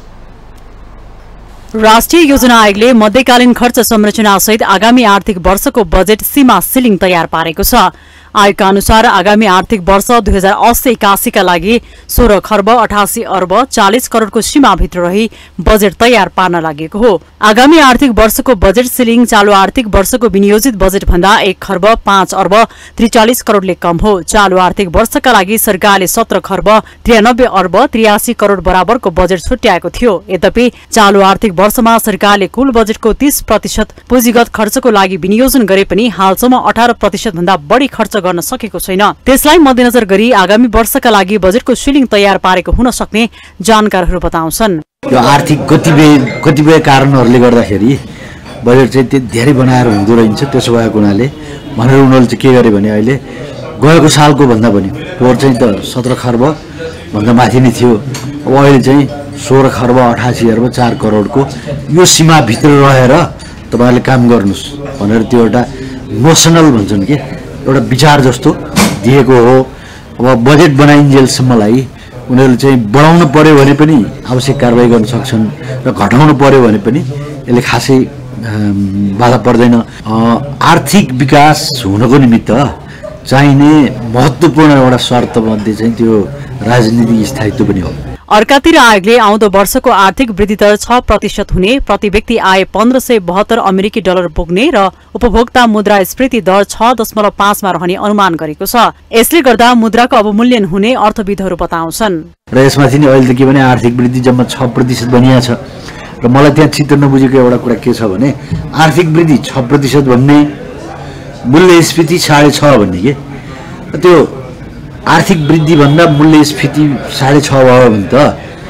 राष्ट्रिय योजना आयोगले मध्यकालीन खर्च संरचना सहित आगामी आर्थिक वर्षको बजेट सीमा सिलिङ तयार पारेको छ। आयोगका अनुसार आगामी आर्थिक वर्ष दुई हजार अस्सी एकासी का लागि सोह्र खर्ब अठासी अर्ब चालीस करोड़को सीमाभित्र रही बजेट तयार पार्न लागेको हो। आगामी आर्थिक वर्षको बजेट सिलिङ चालू आर्थिक वर्षको विनियोजित बजेट भन्दा एक खर्ब पाँच अर्ब त्रिचालिस करोड़ले कम हो। चालू आर्थिक वर्षका लागि सरकारले सत्र खर्ब त्रियानब्बे अर्ब त्रियासी करोड़ बराबरको बजेट छुट्याएको थियो। यद्यपि चालू आर्थिक वर्षमा सरकारले कुल बजेटको तीस प्रतिशत पुँजीगत खर्चको लागि विनियोजन गरे पनि हालसम्म अठार प्रतिशत भन्दा बढ़ी खर्च गर्न सकेको छैन। त्यसलाई मध्यनजर गरी आगामी वर्षका लागि बजेटको सिलिङ तयार पारेको हुन सक्ने जानकारहरू बताउँछन्। यो आर्थिक कतिपय कतिपय कारणहरूले गर्दाखेरि बजेट चाहिँ त्यो धेरै बनाएर हुँदो रहेछ। त्यसो भएको हुनाले भनेर उनीहरूले चाहिँ के गरे भने अहिले गएको सालको भन्दा पनि पोहोर चाहिँ त सत्र खर्ब भन्दा माथि नै थियो। अब अहिले चाहिँ सोह्र खर्ब अठासी अर्ब चार करोडको यो सीमाभित्र रहेर तपाईँहरूले काम गर्नुहोस् भनेर त्यो एउटा नोसनल भन्छन् कि एउटा विचार जस्तो दिएको हो। अब बजेट बनाइन्जेलसम्मलाई उनीहरूले चाहिँ बढाउनु पर्यो भने पनि आवश्यक कारबाही गर्न सक्छन् र घटाउनु पर्यो भने पनि यसले खासै बाधा पर्दैन। आर्थिक विकास हुनको निमित्त चाहिने महत्त्वपूर्ण एउटा शर्त मध्ये चाहिँ त्यो राजनीतिक स्थायित्व पनि हो। अर्कातिर आयोगले आउँदो वर्षको आर्थिक वृद्धि दर छ प्रतिशत हुने, प्रति व्यक्ति आय पन्ध्र सय बहत्तर अमेरिकी डलर पुग्ने र उपभोक्ता मुद्रास्फीति दर छ दशमलव पाँचमा रहने अनुमान गरेको छ। यसले गर्दा मुद्राको अवमूल्यन हुने अर्थविदहरू बताउँछन्। र यसमाथि नै अहिले त के भने आर्थिक वृद्धि जम्मा छ प्रतिशत बनिएको छ र मलाई त्यहाँ चित्त नबुझेको एउटा कुरा के छ भने आर्थिक वृद्धि छ प्रतिशत भन्ने मूल्यस्फीति साढे छ भन्ने के त्यो आर्थिक वृद्धि भन्दा मूल्यस्फीति साढे छ भयो भने त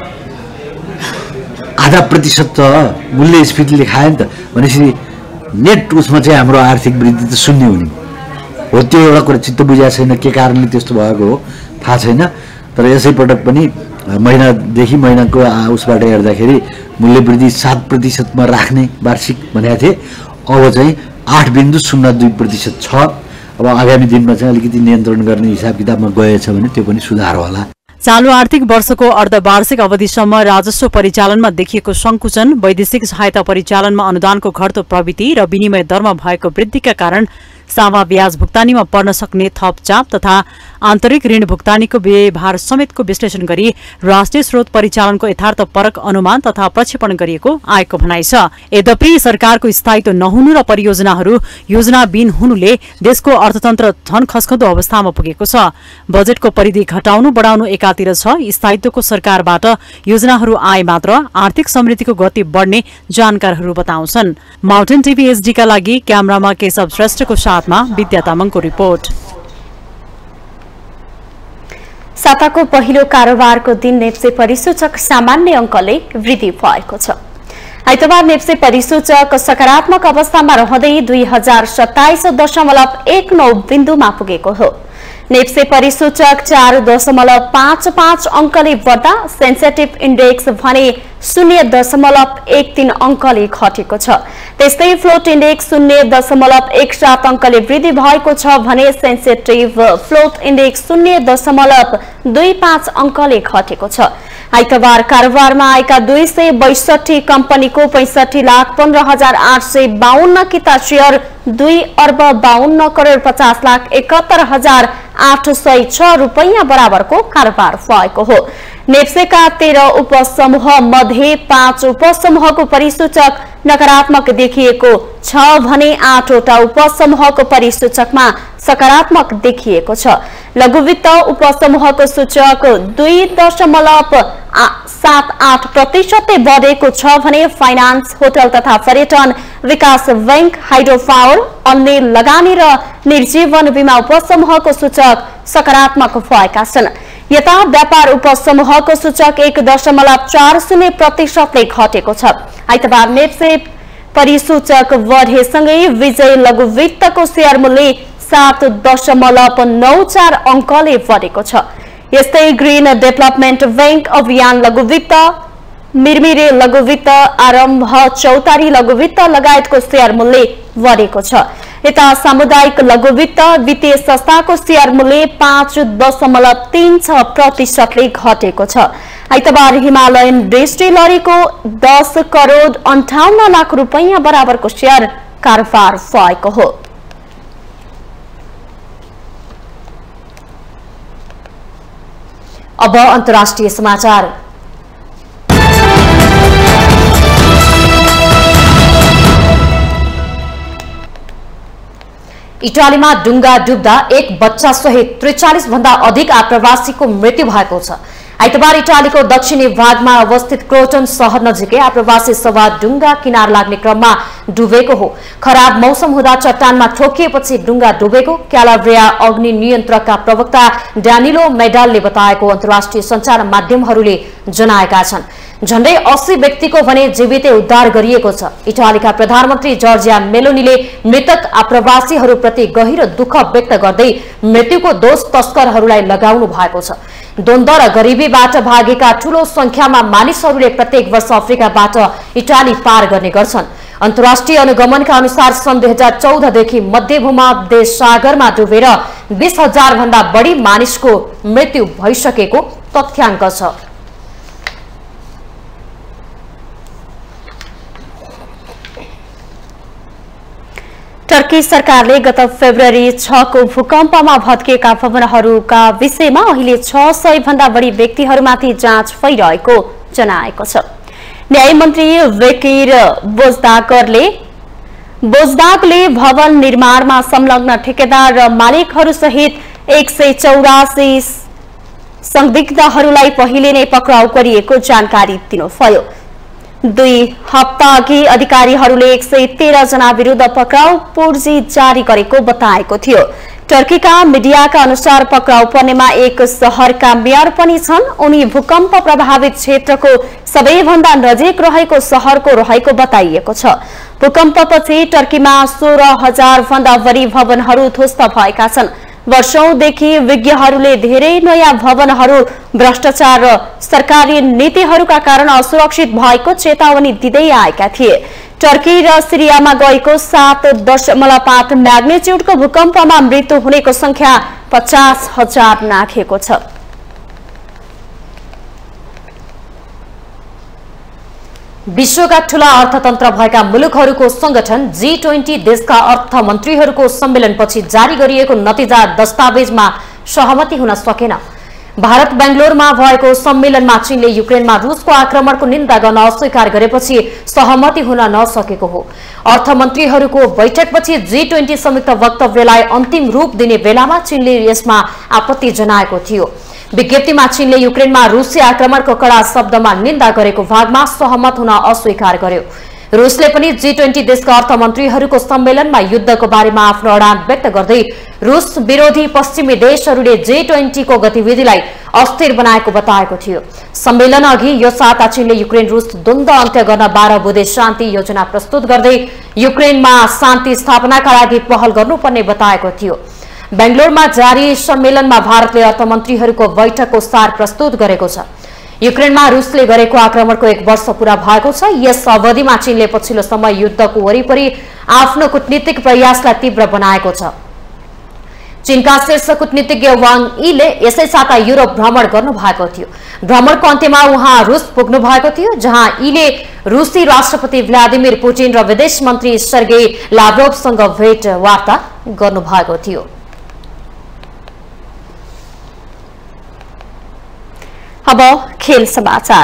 आधा प्रतिशत त मूल्यस्फीतिले खायो नि त। भनेपछि नेट उसमा चाहिँ हाम्रो आर्थिक वृद्धि त शून्य हुने हो। त्यो एउटा कुरा चित्त बुझाएको छैन, के कारणले त्यस्तो भएको हो थाहा छैन। तर यसै पटक पनि महिनादेखि महिनाको उसबाट हेर्दाखेरि मूल्य वृद्धि सात प्रतिशतमा राख्ने वार्षिक भनेको थिए, अब चाहिँ आठ बिन्दु शून्य दुई प्रतिशत छ। अब आगामी दिनमा चाहिँ अलिकति नियन्त्रण गर्ने हिसाब किताबमा गएछ भने त्यो पनि सुधार होला। चालू आर्थिक वर्षको अर्धवार्षिक अवधिसम्म राजस्व परिचालनमा देखिएको संकुचन, वैदेशिक सहायता परिचालनमा अनुदानको घट्दो प्रवृत्ति र विनिमय दरमा भएको वृद्धिका कारण सामा ब्याज भुक्तानीमा पर्न सक्ने थप चाप तथा आन्तरिक ऋण भुक्तानीको व्यवहार समेतको विश्लेषण गरी राष्ट्रिय स्रोत परिचालनको यथार्थ परक अनुमान तथा प्रक्षेपण गरिएको आएको भनाइ छ। यद्यपि सरकारको स्थायित्व नहुनु र परियोजनाहरू योजनाविहीन हुनुले देशको अर्थतन्त्र झन खस्कँदो अवस्थामा पुगेको छ। बजेटको परिधि घटाउनु बढाउनु एकातिर छ, स्थायित्वको सरकारबाट योजनाहरू आए मात्र आर्थिक समृद्धिको गति बढ्ने जानकारहरू बताउँछन्। माउन्टेन टिभी एचडी का लागि क्यामेरामा केशव श्रेष्ठको साथमा विद्या तामाङको रिपोर्ट। साताको पहिलो कारोबारको दिन नेप्से परिसूचक सामान्य अंकले वृद्धि भएको छ। आइतबार नेप्से परिसूचक सकारात्मक अवस्थामा रहँदै दुई हजार सत्ताइस दशमलव एक नौ बिन्दुमा पुगेको हो। नेप्से परिसूचक चार दशमलव पाँच पाँच अंकले बढ्दा सेन्सेटिभ इन्डेक्स भने शून्य दशमलव एक तीन अंकले घटेको छ। त्यस्तै फ्लोट इन्डेक्स शून्य दशमलव एक सात अंकले वृद्धि भएको छ भने सेन्सेटिभ फ्लोट इन्डेक्स शून्य दशमलव दुई पाँच अंकले घटेको छ। आइतबार कारोबारमा आएका दुई सय बैसठी कम्पनीको पैंसठी लाख पन्ध्र हजार आठ सय बाहन्न किता शेयर दुई अर्ब बाहन्न करोड़ पचास लाख एकहत्तर हजार आठ सय छ रुपैयाँ बराबरको कारोबार भएको हो। नेप्सेका तेह्र उपसमूह मध्ये पाँच उपसमूहको परिसूचक नकारात्मक देखिएको छ भने आठवटा उपसमूहको परिसूचकमा सकारात्मक देखिएको छ। लघुवित्त उपसमूहको सूचक दुई दशमलव सात आठ प्रतिशतले बढेको छ भने फाइनान्स, होटल तथा पर्यटन, विकास बैंक, हाइड्रो पावर, अन्य लगानी र निर्जीवन बीमा उपसमूहको सूचक सकारात्मक भएका छन्। यता व्यापार उपसमूहको सूचक एक दशमलव चार शून्य प्रतिशतले घटेको छ। आइतबार नेप्से परिसूचक बढेसँगै विजय लघुवित्तको शेयर मूल्य सात दशमलव नौ चार अङ्कले बढेको छ। यस्तै ग्रीन डेभलपमेन्ट बैंक अभियान लघुवित्त, मिरमिरे लघुवित्त, आरम्भ चौतारी लघुवित्त लगायतको शेयर मूल्य बढेको छ। यता सामुदायिक लघुवित्त वित्तीय संस्थाको शेयर मूल्य पाँच दशमलव तीन छ प्रतिशतले घटेको छ। आइतबार हिमालयन डिस्टिलरीको दस करोड अन्ठाउन्न लाख रुपैयाँ बराबरको शेयर कारोबार भएको हो। अब अन्तर्राष्ट्रिय समाचार। इटालीमा डुङ्गा डुब्दा एक बच्चा सहित त्रिचालिस भन्दा अधिक आप्रवासीको मृत्यु भएको छ। आइतबार इटालीको दक्षिणी भागमा अवस्थित क्रोटन शहर नजिकै आप्रवासी सवार डुङ्गा किनार लाग्ने क्रममा डुबेको हो। खराब मौसम हुँदा चट्टानमा ठोकिएपछि डुङ्गा डुबेको क्यालाब्रिया अग्नि नियन्त्रकका प्रवक्ता ड्यानिलो मेडालले बताएको अन्तर्राष्ट्रिय सञ्चार माध्यमहरूले जनाएका छन्। झण्डै अस्सी व्यक्तिको भने जीवितै उद्धार गरिएको छ। इटालीका प्रधानमन्त्री जर्जिया मेलोनीले मृतक आप्रवासीहरूप्रति गहिरो दुःख व्यक्त गर्दै मृत्युको दोष तस्करहरूलाई लगाउनु भएको छ। द्वन्द र गरिबीबाट भागेका ठूलो संख्यामा मानिसहरूले प्रत्येक वर्ष अफ्रिकाबाट इटाली पार गर्ने गर्छन्। अन्तर्राष्ट्रिय अनुगमनका अनुसार सन् दुई हजार चौधदेखि मध्यभूमध्य सागरमा डुबेर बीस हजार भन्दा बढी मानिसको मृत्यु भइसकेको तथ्याङ्क छ। टर्की सरकारले गत फेब्रुअरी छ को भूकम्पमा भत्किएका भवनहरूका विषयमा अहिले छ सय भन्दा बढी व्यक्तिहरूमाथि जाँच भइरहेको जनाएको छ। न्याय मन्त्री वेकिर बोजदागरले बोजदागले भवन निर्माणमा संलग्न ठेकेदार र मालिकहरू सहित एक सय चौरासी संदिग्धहरूलाई पहिले नै पक्राउ गरिएको जानकारी दिनुभयो। दुई हप्ता अघि अधिकारीहरूले एक सय तेह्र जना विरूद्ध पक्राउ पूर्जी जारी गरेको बताएको थियो। टर्कीका मिडियाका अनुसार पक्राउ पर्नेमा एक शहरका मेयर पनि छन्। उनी भूकम्प प्रभावित क्षेत्रको सबैभन्दा नजिक रहेको शहरको रहेको बताइएको छ। भूकम्पपछि टर्कीमा सोह्र हजार भन्दा बढी भवनहरू ध्वस्त भएका छन्। वर्षौंदेखि विज्ञहरूले धेरै नयाँ भवनहरू भ्रष्टाचार र सरकारी नीतिहरूका कारण असुरक्षित भएको चेतावनी दिँदै आएका थिए। टर्की र सिरियामा गएको सात दशमलव पाँच म्याग्निच्युडको भूकम्पमा मृत्यु हुनेको संख्या पचास हजार नाघेको छ। विश्वका ठूला अर्थतन्त्र भएका मुलुकहरूको संगठन जी ट्वेन्टी देशका अर्थमन्त्रीहरूको सम्मेलनपछि जारी गरिएको नतिजा दस्तावेजमा सहमति हुन सकेन। भारत बेंगलोरमा भएको सम्मेलनमा चीनले युक्रेनमा रुसको आक्रमणको निन्दा गर्न अस्वीकार गरेपछि सहमति हुन नसकेको हो। अर्थमन्त्रीहरूको बैठकपछि जी ट्वेन्टी संयुक्त वक्तव्यलाई अन्तिम रूप दिने बेलामा चीनले यसमा आपत्ति जनाएको थियो। विज्ञप्तिमा चीनले युक्रेनमा रुसी आक्रमणको कड़ा शब्दमा निन्दा गरेको भागमा सहमत हुन अस्वीकार गर्यो। रुसले पनि जी ट्वेन्टी देशका अर्थमन्त्रीहरूको सम्मेलनमा युद्धको बारेमा आफ्नो अडान व्यक्त गर्दै रुस विरोधी पश्चिमी देशहरूले जी ट्वेन्टी को गतिविधिलाई अस्थिर बनाएको बताएको थियो। सम्मेलन अघि यो साता चीनले युक्रेन रुस द्वन्द्व अन्त्य गर्न बाह्र बुँदे शान्ति योजना प्रस्तुत गर्दै युक्रेनमा शान्ति स्थापनाका लागि पहल गर्नुपर्ने बताएको थियो। बेंगलोरमा जारी सम्मेलनमा भारतले अर्थमन्त्रीहरूको बैठकको सार प्रस्तुत गरेको छ। युक्रेनमा रुसले गरेको आक्रमणको एक वर्ष पूरा भएको छ। यस अवधिमा चीनले पछिल्लो समय युद्धको वरिपरि आफ्नो कूटनीतिक प्रयासलाई तीव्र बनाएको छ। चीनका शीर्ष कूटनीतिज्ञ वाङ यीले यसै साता युरोप भ्रमण गर्नु भएको थियो। भ्रमणको अन्त्यमा उहाँ रुस पुग्नु भएको थियो, जहाँ यीले रुसी राष्ट्रपति भ्लादिमिर पुटिन र विदेश मन्त्री सर्गेई लाभ्रोभसँग भेटवार्ता गर्नु भएको थियो। अब खेल समाचार।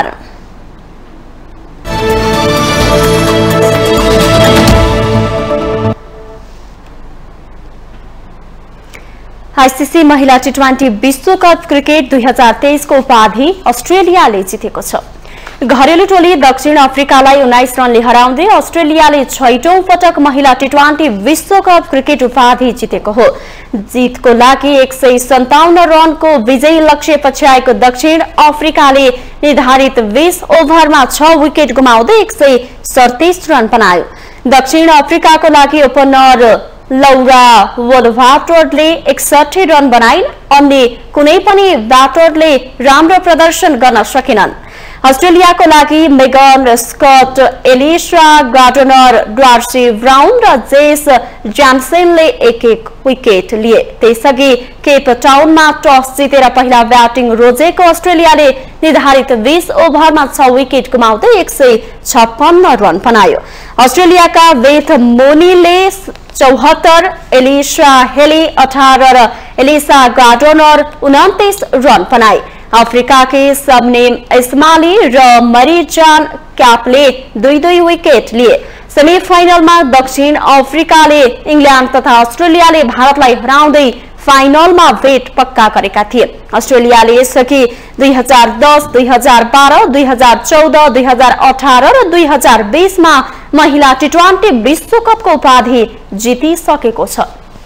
आईसीसी महिला टी ट्वेन्टी विश्वकप क्रिकेट दुई हजार तेइस को उपाधि अस्ट्रेलियाले जितेको छ। घरेलु टोली दक्षिण अफ्रिकालाई उन्नाइस रनले हराउँदै अस्ट्रेलियाले छैटौं पटक महिला टी ट्वेन्टी विश्वकप क्रिकेट उपाधि जितेको हो। जितको लागि एक सय सन्ताउन्न रनको विजयी लक्ष्य पछ्याएको दक्षिण अफ्रिकाले निर्धारित बीस ओभरमा छ विकेट गुमाउँदै एक सय सडतिस रन बनायो। दक्षिण अफ्रिकाको लागि ओपनर लौरा वोल्भाटोरले एकसठी रन बनाइन्। अन्य कुनै पनि ब्याटरले राम्रो प्रदर्शन गर्न सकेनन्। अस्ट्रेलियाको लागि Megan Scott, Alyssa Gardner, Darcie Brown र जेस ज्यानसेनले एक एक विकेट लिए। त्यसअघि केप टाउनमा टस जितेर पहिला ब्याटिङ रोजेको अस्ट्रेलियाले निर्धारित बीस ओभरमा छ विकेट गुमाउँदै एक सय छप्पन्न रन बनायो। अस्ट्रेलियाका बेथ मोनीले चौहत्तर, एलिसा हेली अठार र एलिसा गार्डनर उन्तीस रन बनाए। अफ्रिकाकी सबनेम इस्माली र मरिजान क्यापले दुई दुई विकेट लिए। सेमिफाइनलमा दक्षिण अफ्रिकाले इंग्ल्यान्ड तथा अस्ट्रेलियाले भारतलाई हराउँदै फाइनलमा भेट पक्का गरेका थिए। अस्ट्रेलियाले यसअघि दुई हजार दस, दुई हजार बाह्र, दुई हजार चौध, दुई हजार अठार र दुई हजार बीसमा महिला टी ट्वेन्टी विश्वकपको उपाधि जितिसकेको छ।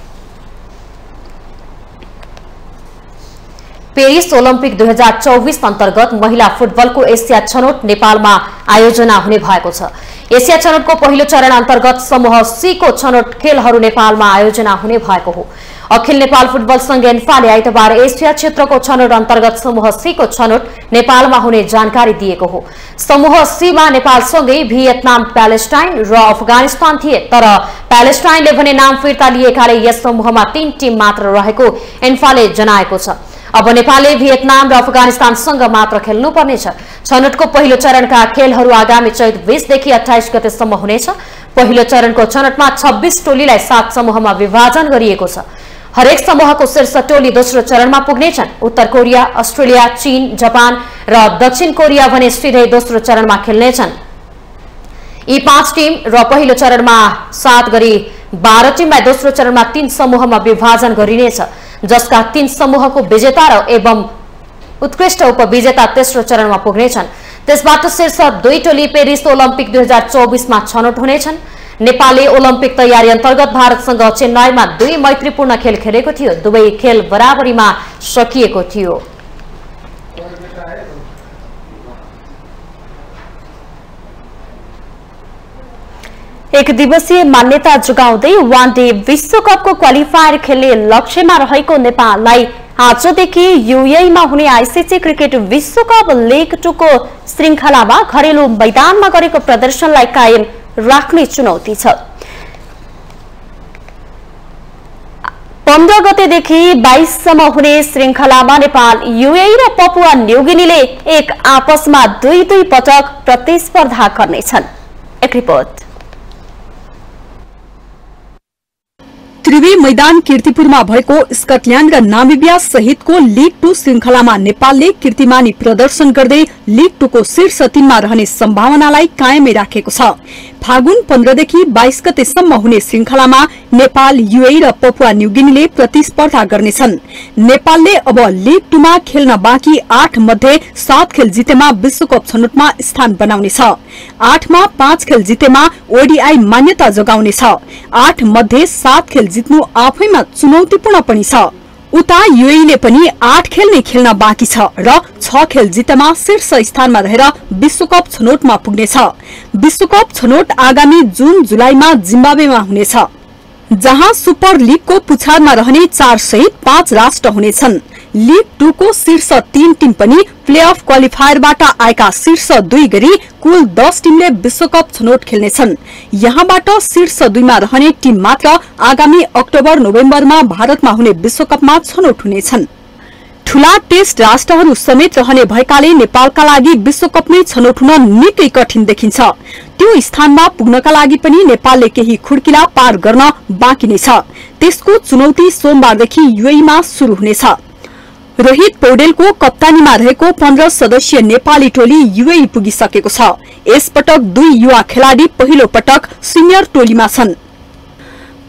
पेरिस ओलम्पिक दुई हजार चौबीस अन्तर्गत महिला फुटबलको एसिया छनौट नेपालमा आयोजना हुने भएको छ। एसिया छनौटको पहिलो चरण अन्तर्गत समूह सी को छनौट खेलहरू नेपालमा आयोजना हुने भएको हो। अखिल नेपाल फुटबल संघ एन्फाले आइतबार एसिया क्षेत्रको छनौट अन्तर्गत समूह सी को छनौट नेपालमा हुने जानकारी दिएको हो। समूह सी मा नेपालसँगै भियतनाम, प्यालेस्टाइन र अफगानिस्तान थिए, तर प्यालेस्टाइनले भने नाम फिर्ता लिएकाले यस समूहमा तीन टिम मात्र रहेको एन्फाले जनाएको छ। अब नेपालले भियतनाम र अफगानिस्तानसँग मात्र खेल्नुपर्नेछ। छनौटको पहिलो चरणका खेलहरू आगामी चैत बीस देखि अट्ठाइस गतेसम्म हुनेछ। पहिलो चरणको छनौटमा छब्बीस टोलीलाई सात समूहमा विभाजन गरिएको छ। हरेक समूहको शीर्ष टोली दोस्रो चरणमा पुग्नेछन्। उत्तर कोरिया, अस्ट्रेलिया, चीन, जापान र दक्षिण कोरिया भने सिधै दोस्रो चरणमा खेल्नेछन्। यी पाँच टिम र पहिलो चरणमा सात गरी बाह्र टिमलाई दोस्रो चरणमा तीन समूहमा विभाजन गरिनेछ, जसका तीन समूहको विजेता र एवं उत्कृष्ट उपविजेता तेस्रो चरणमा पुग्नेछन्। त्यसबाट शीर्ष दुई टोली पेरिस ओलम्पिक दुई हजार चौबीसमा छनौट हुनेछन्। नेपालले ओलम्पिक तयारी अन्तर्गत भारतसँग चेन्नईमा दुई मैत्रीपूर्ण खेल खेलेको थियो। दुवै खेल बराबरीमा सकिएको थियो। एक दिवसीय मान्यता जुगाउँदै वान डे विश्वकपको क्वालिफायर खेल्ने लक्ष्यमा रहेको नेपाललाई आजदेखि युएईमा हुने आइसिसी क्रिकेट विश्वकप लीग टू को श्रृंखलामा घरेलु मैदानमा गरेको प्रदर्शनलाई कायम राख्ने चुनौती छ। पन्ध्र गतेदेखि बाइससम्म हुने श्रृंखलामा नेपाल, युएई र पपुवा न्युगिनीले एक आपसमा दुई दुई पटक प्रतिस्पर्धा गर्नेछन्। एक रिपोर्ट। त्रिवी मैदान कीर्तिपुरमा भएको स्कटल्याण्ड र नामिबिया सहितको लीग टू श्रृंखलामा नेपालले कीर्तिमानी प्रदर्शन गर्दै लीग टू को शीर्ष तीनमा रहने सम्भावनालाई कायमै राखेको छ। फागुन पन्ध्रदेखि बाइस गतेसम्म हुने श्रृंखलामा नेपाल, युएई र पपुवा न्युगिनीले प्रतिस्पर्धा गर्नेछन्। नेपालले अब लीग टूमा खेल्न बाँकी आठ मध्ये सात खेल जितेमा विश्वकप छनौटमा स्थान बनाउनेछ। आठमा पाँच खेल जितेमा ओडीआई मान्यता जोगाउनेछ। आठ मध्ये सात खेल जित्नु आफैमा चुनौतीपूर्ण पनि छ। उता युएईले पनि आठ खेल नै खेल्न बाँकी छ र छ खेल जितेमा शीर्ष स्थानमा रहेर विश्वकप छनौटमा पुग्नेछ। विश्वकप छनौट आगामी जुन जुलाईमा जिम्बाब्वेमा हुनेछ, जहाँ सुपर लीगको पुछारमा रहने चार सहित पाँच राष्ट्र हुनेछन्। लीग टू को शीर्ष तीन टिम पनि प्लेअफ क्वालिफायरबाट आएका शीर्ष दुई गरी कुल दस टिमले विश्वकप छनौट खेल्नेछन्। यहाँबाट शीर्ष दुईमा रहने टिम मात्र आगामी अक्टोबर नोभेम्बरमा भारतमा हुने विश्वकपमा छनौट हुनेछन्। ठूला टेस्ट राष्ट्रहरू समेत रहने भएकाले नेपालका लागि विश्वकपमै छनौट हुन निकै कठिन देखिन्छ। त्यो स्थानमा पुग्नका लागि पनि नेपालले केही खुड्किला पार गर्न बाँकी नै छ। त्यसको चुनौती सोमबारदेखि युएईमा शुरू हुनेछ। रोहित पौडेलको कप्तानीमा रहेको पन्ध्र सदस्यीय नेपाली टोली युएई पुगिसकेको छ। यसपटक दुई युवा खेलाडी पहिलो पटक सिनियर टोलीमा छन्।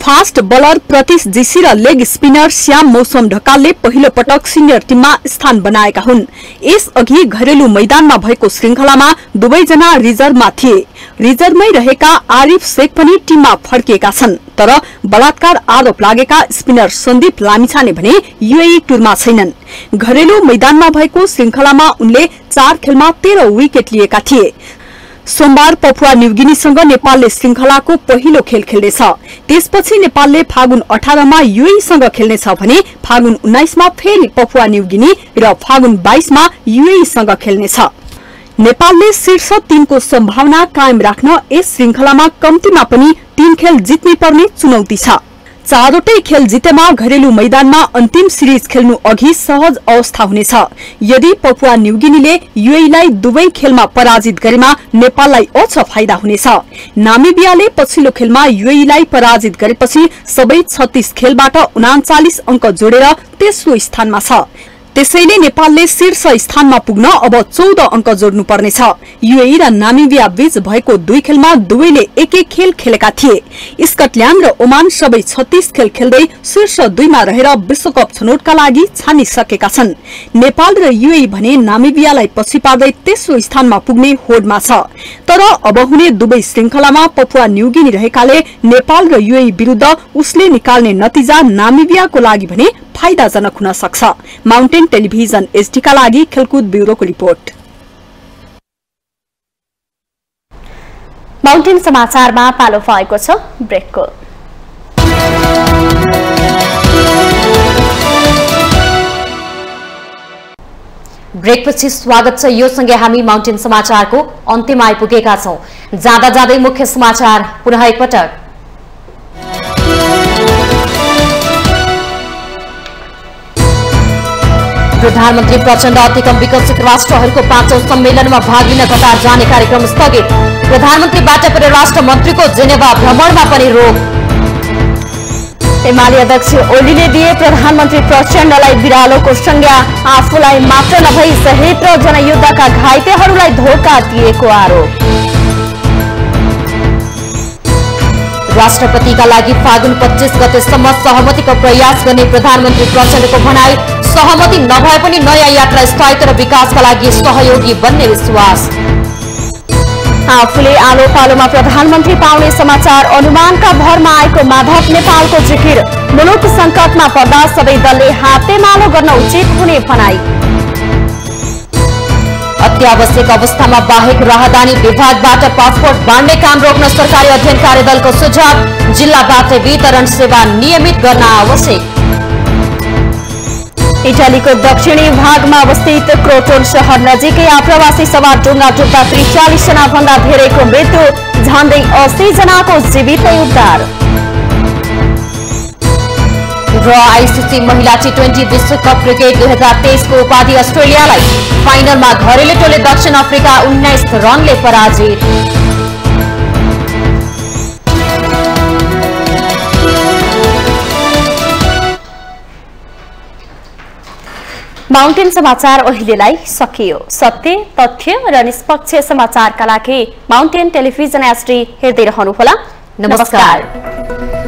फास्ट बलर प्रतीश जीसी र लेग स्पिनर श्याम मौसम ढकालले पहिलो पटक सिनियर टिममा स्थान बनाएका हुन्। यसअघि घरेलु मैदानमा भएको श्रृंखलामा दुवैजना रिजर्भमा थिए। रिजर्भमै रहेका आरिफ शेख पनि टिममा फर्किएका छन्, तर बलात्कार आरोप लागेका स्पिनर सन्दीप लामिछाने भने यूएई टुरमा छैनन्। घरेलु मैदानमा भएको श्रृंखलामा उनले चार खेलमा तेह्र विकेट लिएका थिए। सोमबार पपुवा न्युगिनीसँग नेपालले श्रृंखलाको पहिलो खेल खेल्नेछ। त्यसपछि नेपालले फागुन अठारमा यूएईसँग खेल्नेछ भने फागुन उन्नाइसमा फेरि पपुवा न्युगिनी र फागुन बाइसमा यूएईसँग खेल्नेछ। नेपालले शीर्ष तीनको सम्भावना कायम राख्न यस श्रृंखलामा कम्तीमा पनि तीन खेल जित्नै पर्ने चुनौती छ। चारवटै खेल जितेमा घरेलु मैदानमा अन्तिम सिरिज खेल्नु अघि सहज अवस्था हुनेछ। यदि पपुवा न्युगिनीले यूएईलाई दुवै खेलमा पराजित गरेमा नेपाललाई अझ फाइदा हुनेछ। नामिबियाले पछिल्लो खेलमा यूएईलाई पराजित गरेपछि सबै छत्तीस खेलबाट उनाचालीस अंक जोडेर तेस्रो स्थानमा छ। त्यसैले नेपालले शीर्ष स्थानमा पुग्न अब चौध अंक जोड्नु पर्नेछ। यूएई र नामिबिया बीच भएको दुई खेलमा दुवैले एक एक खेल खेलेका थिए। स्कटल्याण्ड र ओमान सबै छत्तीस खेल खेल्दै शीर्ष दुईमा रहेर विश्वकप छनौटका लागि छानिसकेका छन्। नेपाल र यूएई भने नामिबियालाई पछि पार्दै तेस्रो स्थानमा पुग्ने होडमा छ। तर अब हुने दुवै श्रृंखलामा पपुवा न्युगिनी रहेकाले नेपाल र यूएई विरुद्ध उसले निकाल्ने नतिजा नामिबियाको लागि भने फाइदाजनक हुन सक्छ। माउन्टेन टेलिभिजन एचडी का लागि खेलकुद ब्यूरोको रिपोर्ट। माउन्टेन समाचारमा पालो भएको छ ब्रेकको। ब्रेकपछि स्वागत छ। यो सँगै हामी माउन्टेन समाचारको अन्त्यमा आइपुगेका छौं। जाँदा जाँदै मुख्य समाचार पुनः एकपटक। प्रधानमन्त्री प्रचण्ड अतिकम विकसित राष्ट्रहरूको पाँचौं सम्मेलनमा भाग लिन कतार जाने कार्यक्रम स्थगित। प्रधानमन्त्रीबाट परराष्ट्र मन्त्रीको जेनेभा भ्रमणमा पनि रोक। एमाले अध्यक्ष ओलीले दिए प्रधानमन्त्री प्रचण्डलाई बिरालोको संज्ञा। आफूलाई मात्र नभई शहीद र जनयुद्धका घाइतेहरूलाई धोका दिएको आरोप। राष्ट्रपतिका लागि फागुन पच्चीस गतेसम्म सहमतिको प्रयास गर्ने प्रधानमन्त्री प्रचण्डको भनाई। सहमति नभए पनि नयाँ यात्रा स्थायित्व र विकासका लागि सहयोगी बन्ने विश्वास। आफूले आलो पालोमा प्रधानमन्त्री पाउने समाचार अनुमानका भरमा आएको माधव नेपालको जिकिर। मुलुक संकटमा पर्दा सबै दलले हातेमालो गर्न उचित हुने भनाई। अत्यावश्यक अवस्थामा बाहेक राहदानी विभागबाट पासपोर्ट बाँड्ने काम रोक्न सरकारी अध्ययन कार्यदलको सुझाव। जिल्लाबाट वितरण सेवा नियमित गर्न आवश्यक। इटालीको दक्षिणी भागमा अवस्थित क्रोटोन शहर नजिकै आप्रवासी सवार डुङ्गा डुब्दा त्रिचालिस जना भन्दा धेरैको मृत्यु, झण्डै अस्सी जनाको जीवितै उद्धार। र आइसिसी महिला टी ट्वेन्टी विश्वकप क्रिकेट दुई हजार तेइसको उपाधि अस्ट्रेलियालाई। फाइनलमा घरेलु टोली दक्षिण अफ्रिका उन्नाइस रनले पराजित। माउन्टेन समाचार अहिलेलाई सकियो। सत्य, तथ्य र निष्पक्ष समाचारका लागि माउन्टेन टेलिभिजन एचडी हेर्दै रहनुहोला। नमस्कार।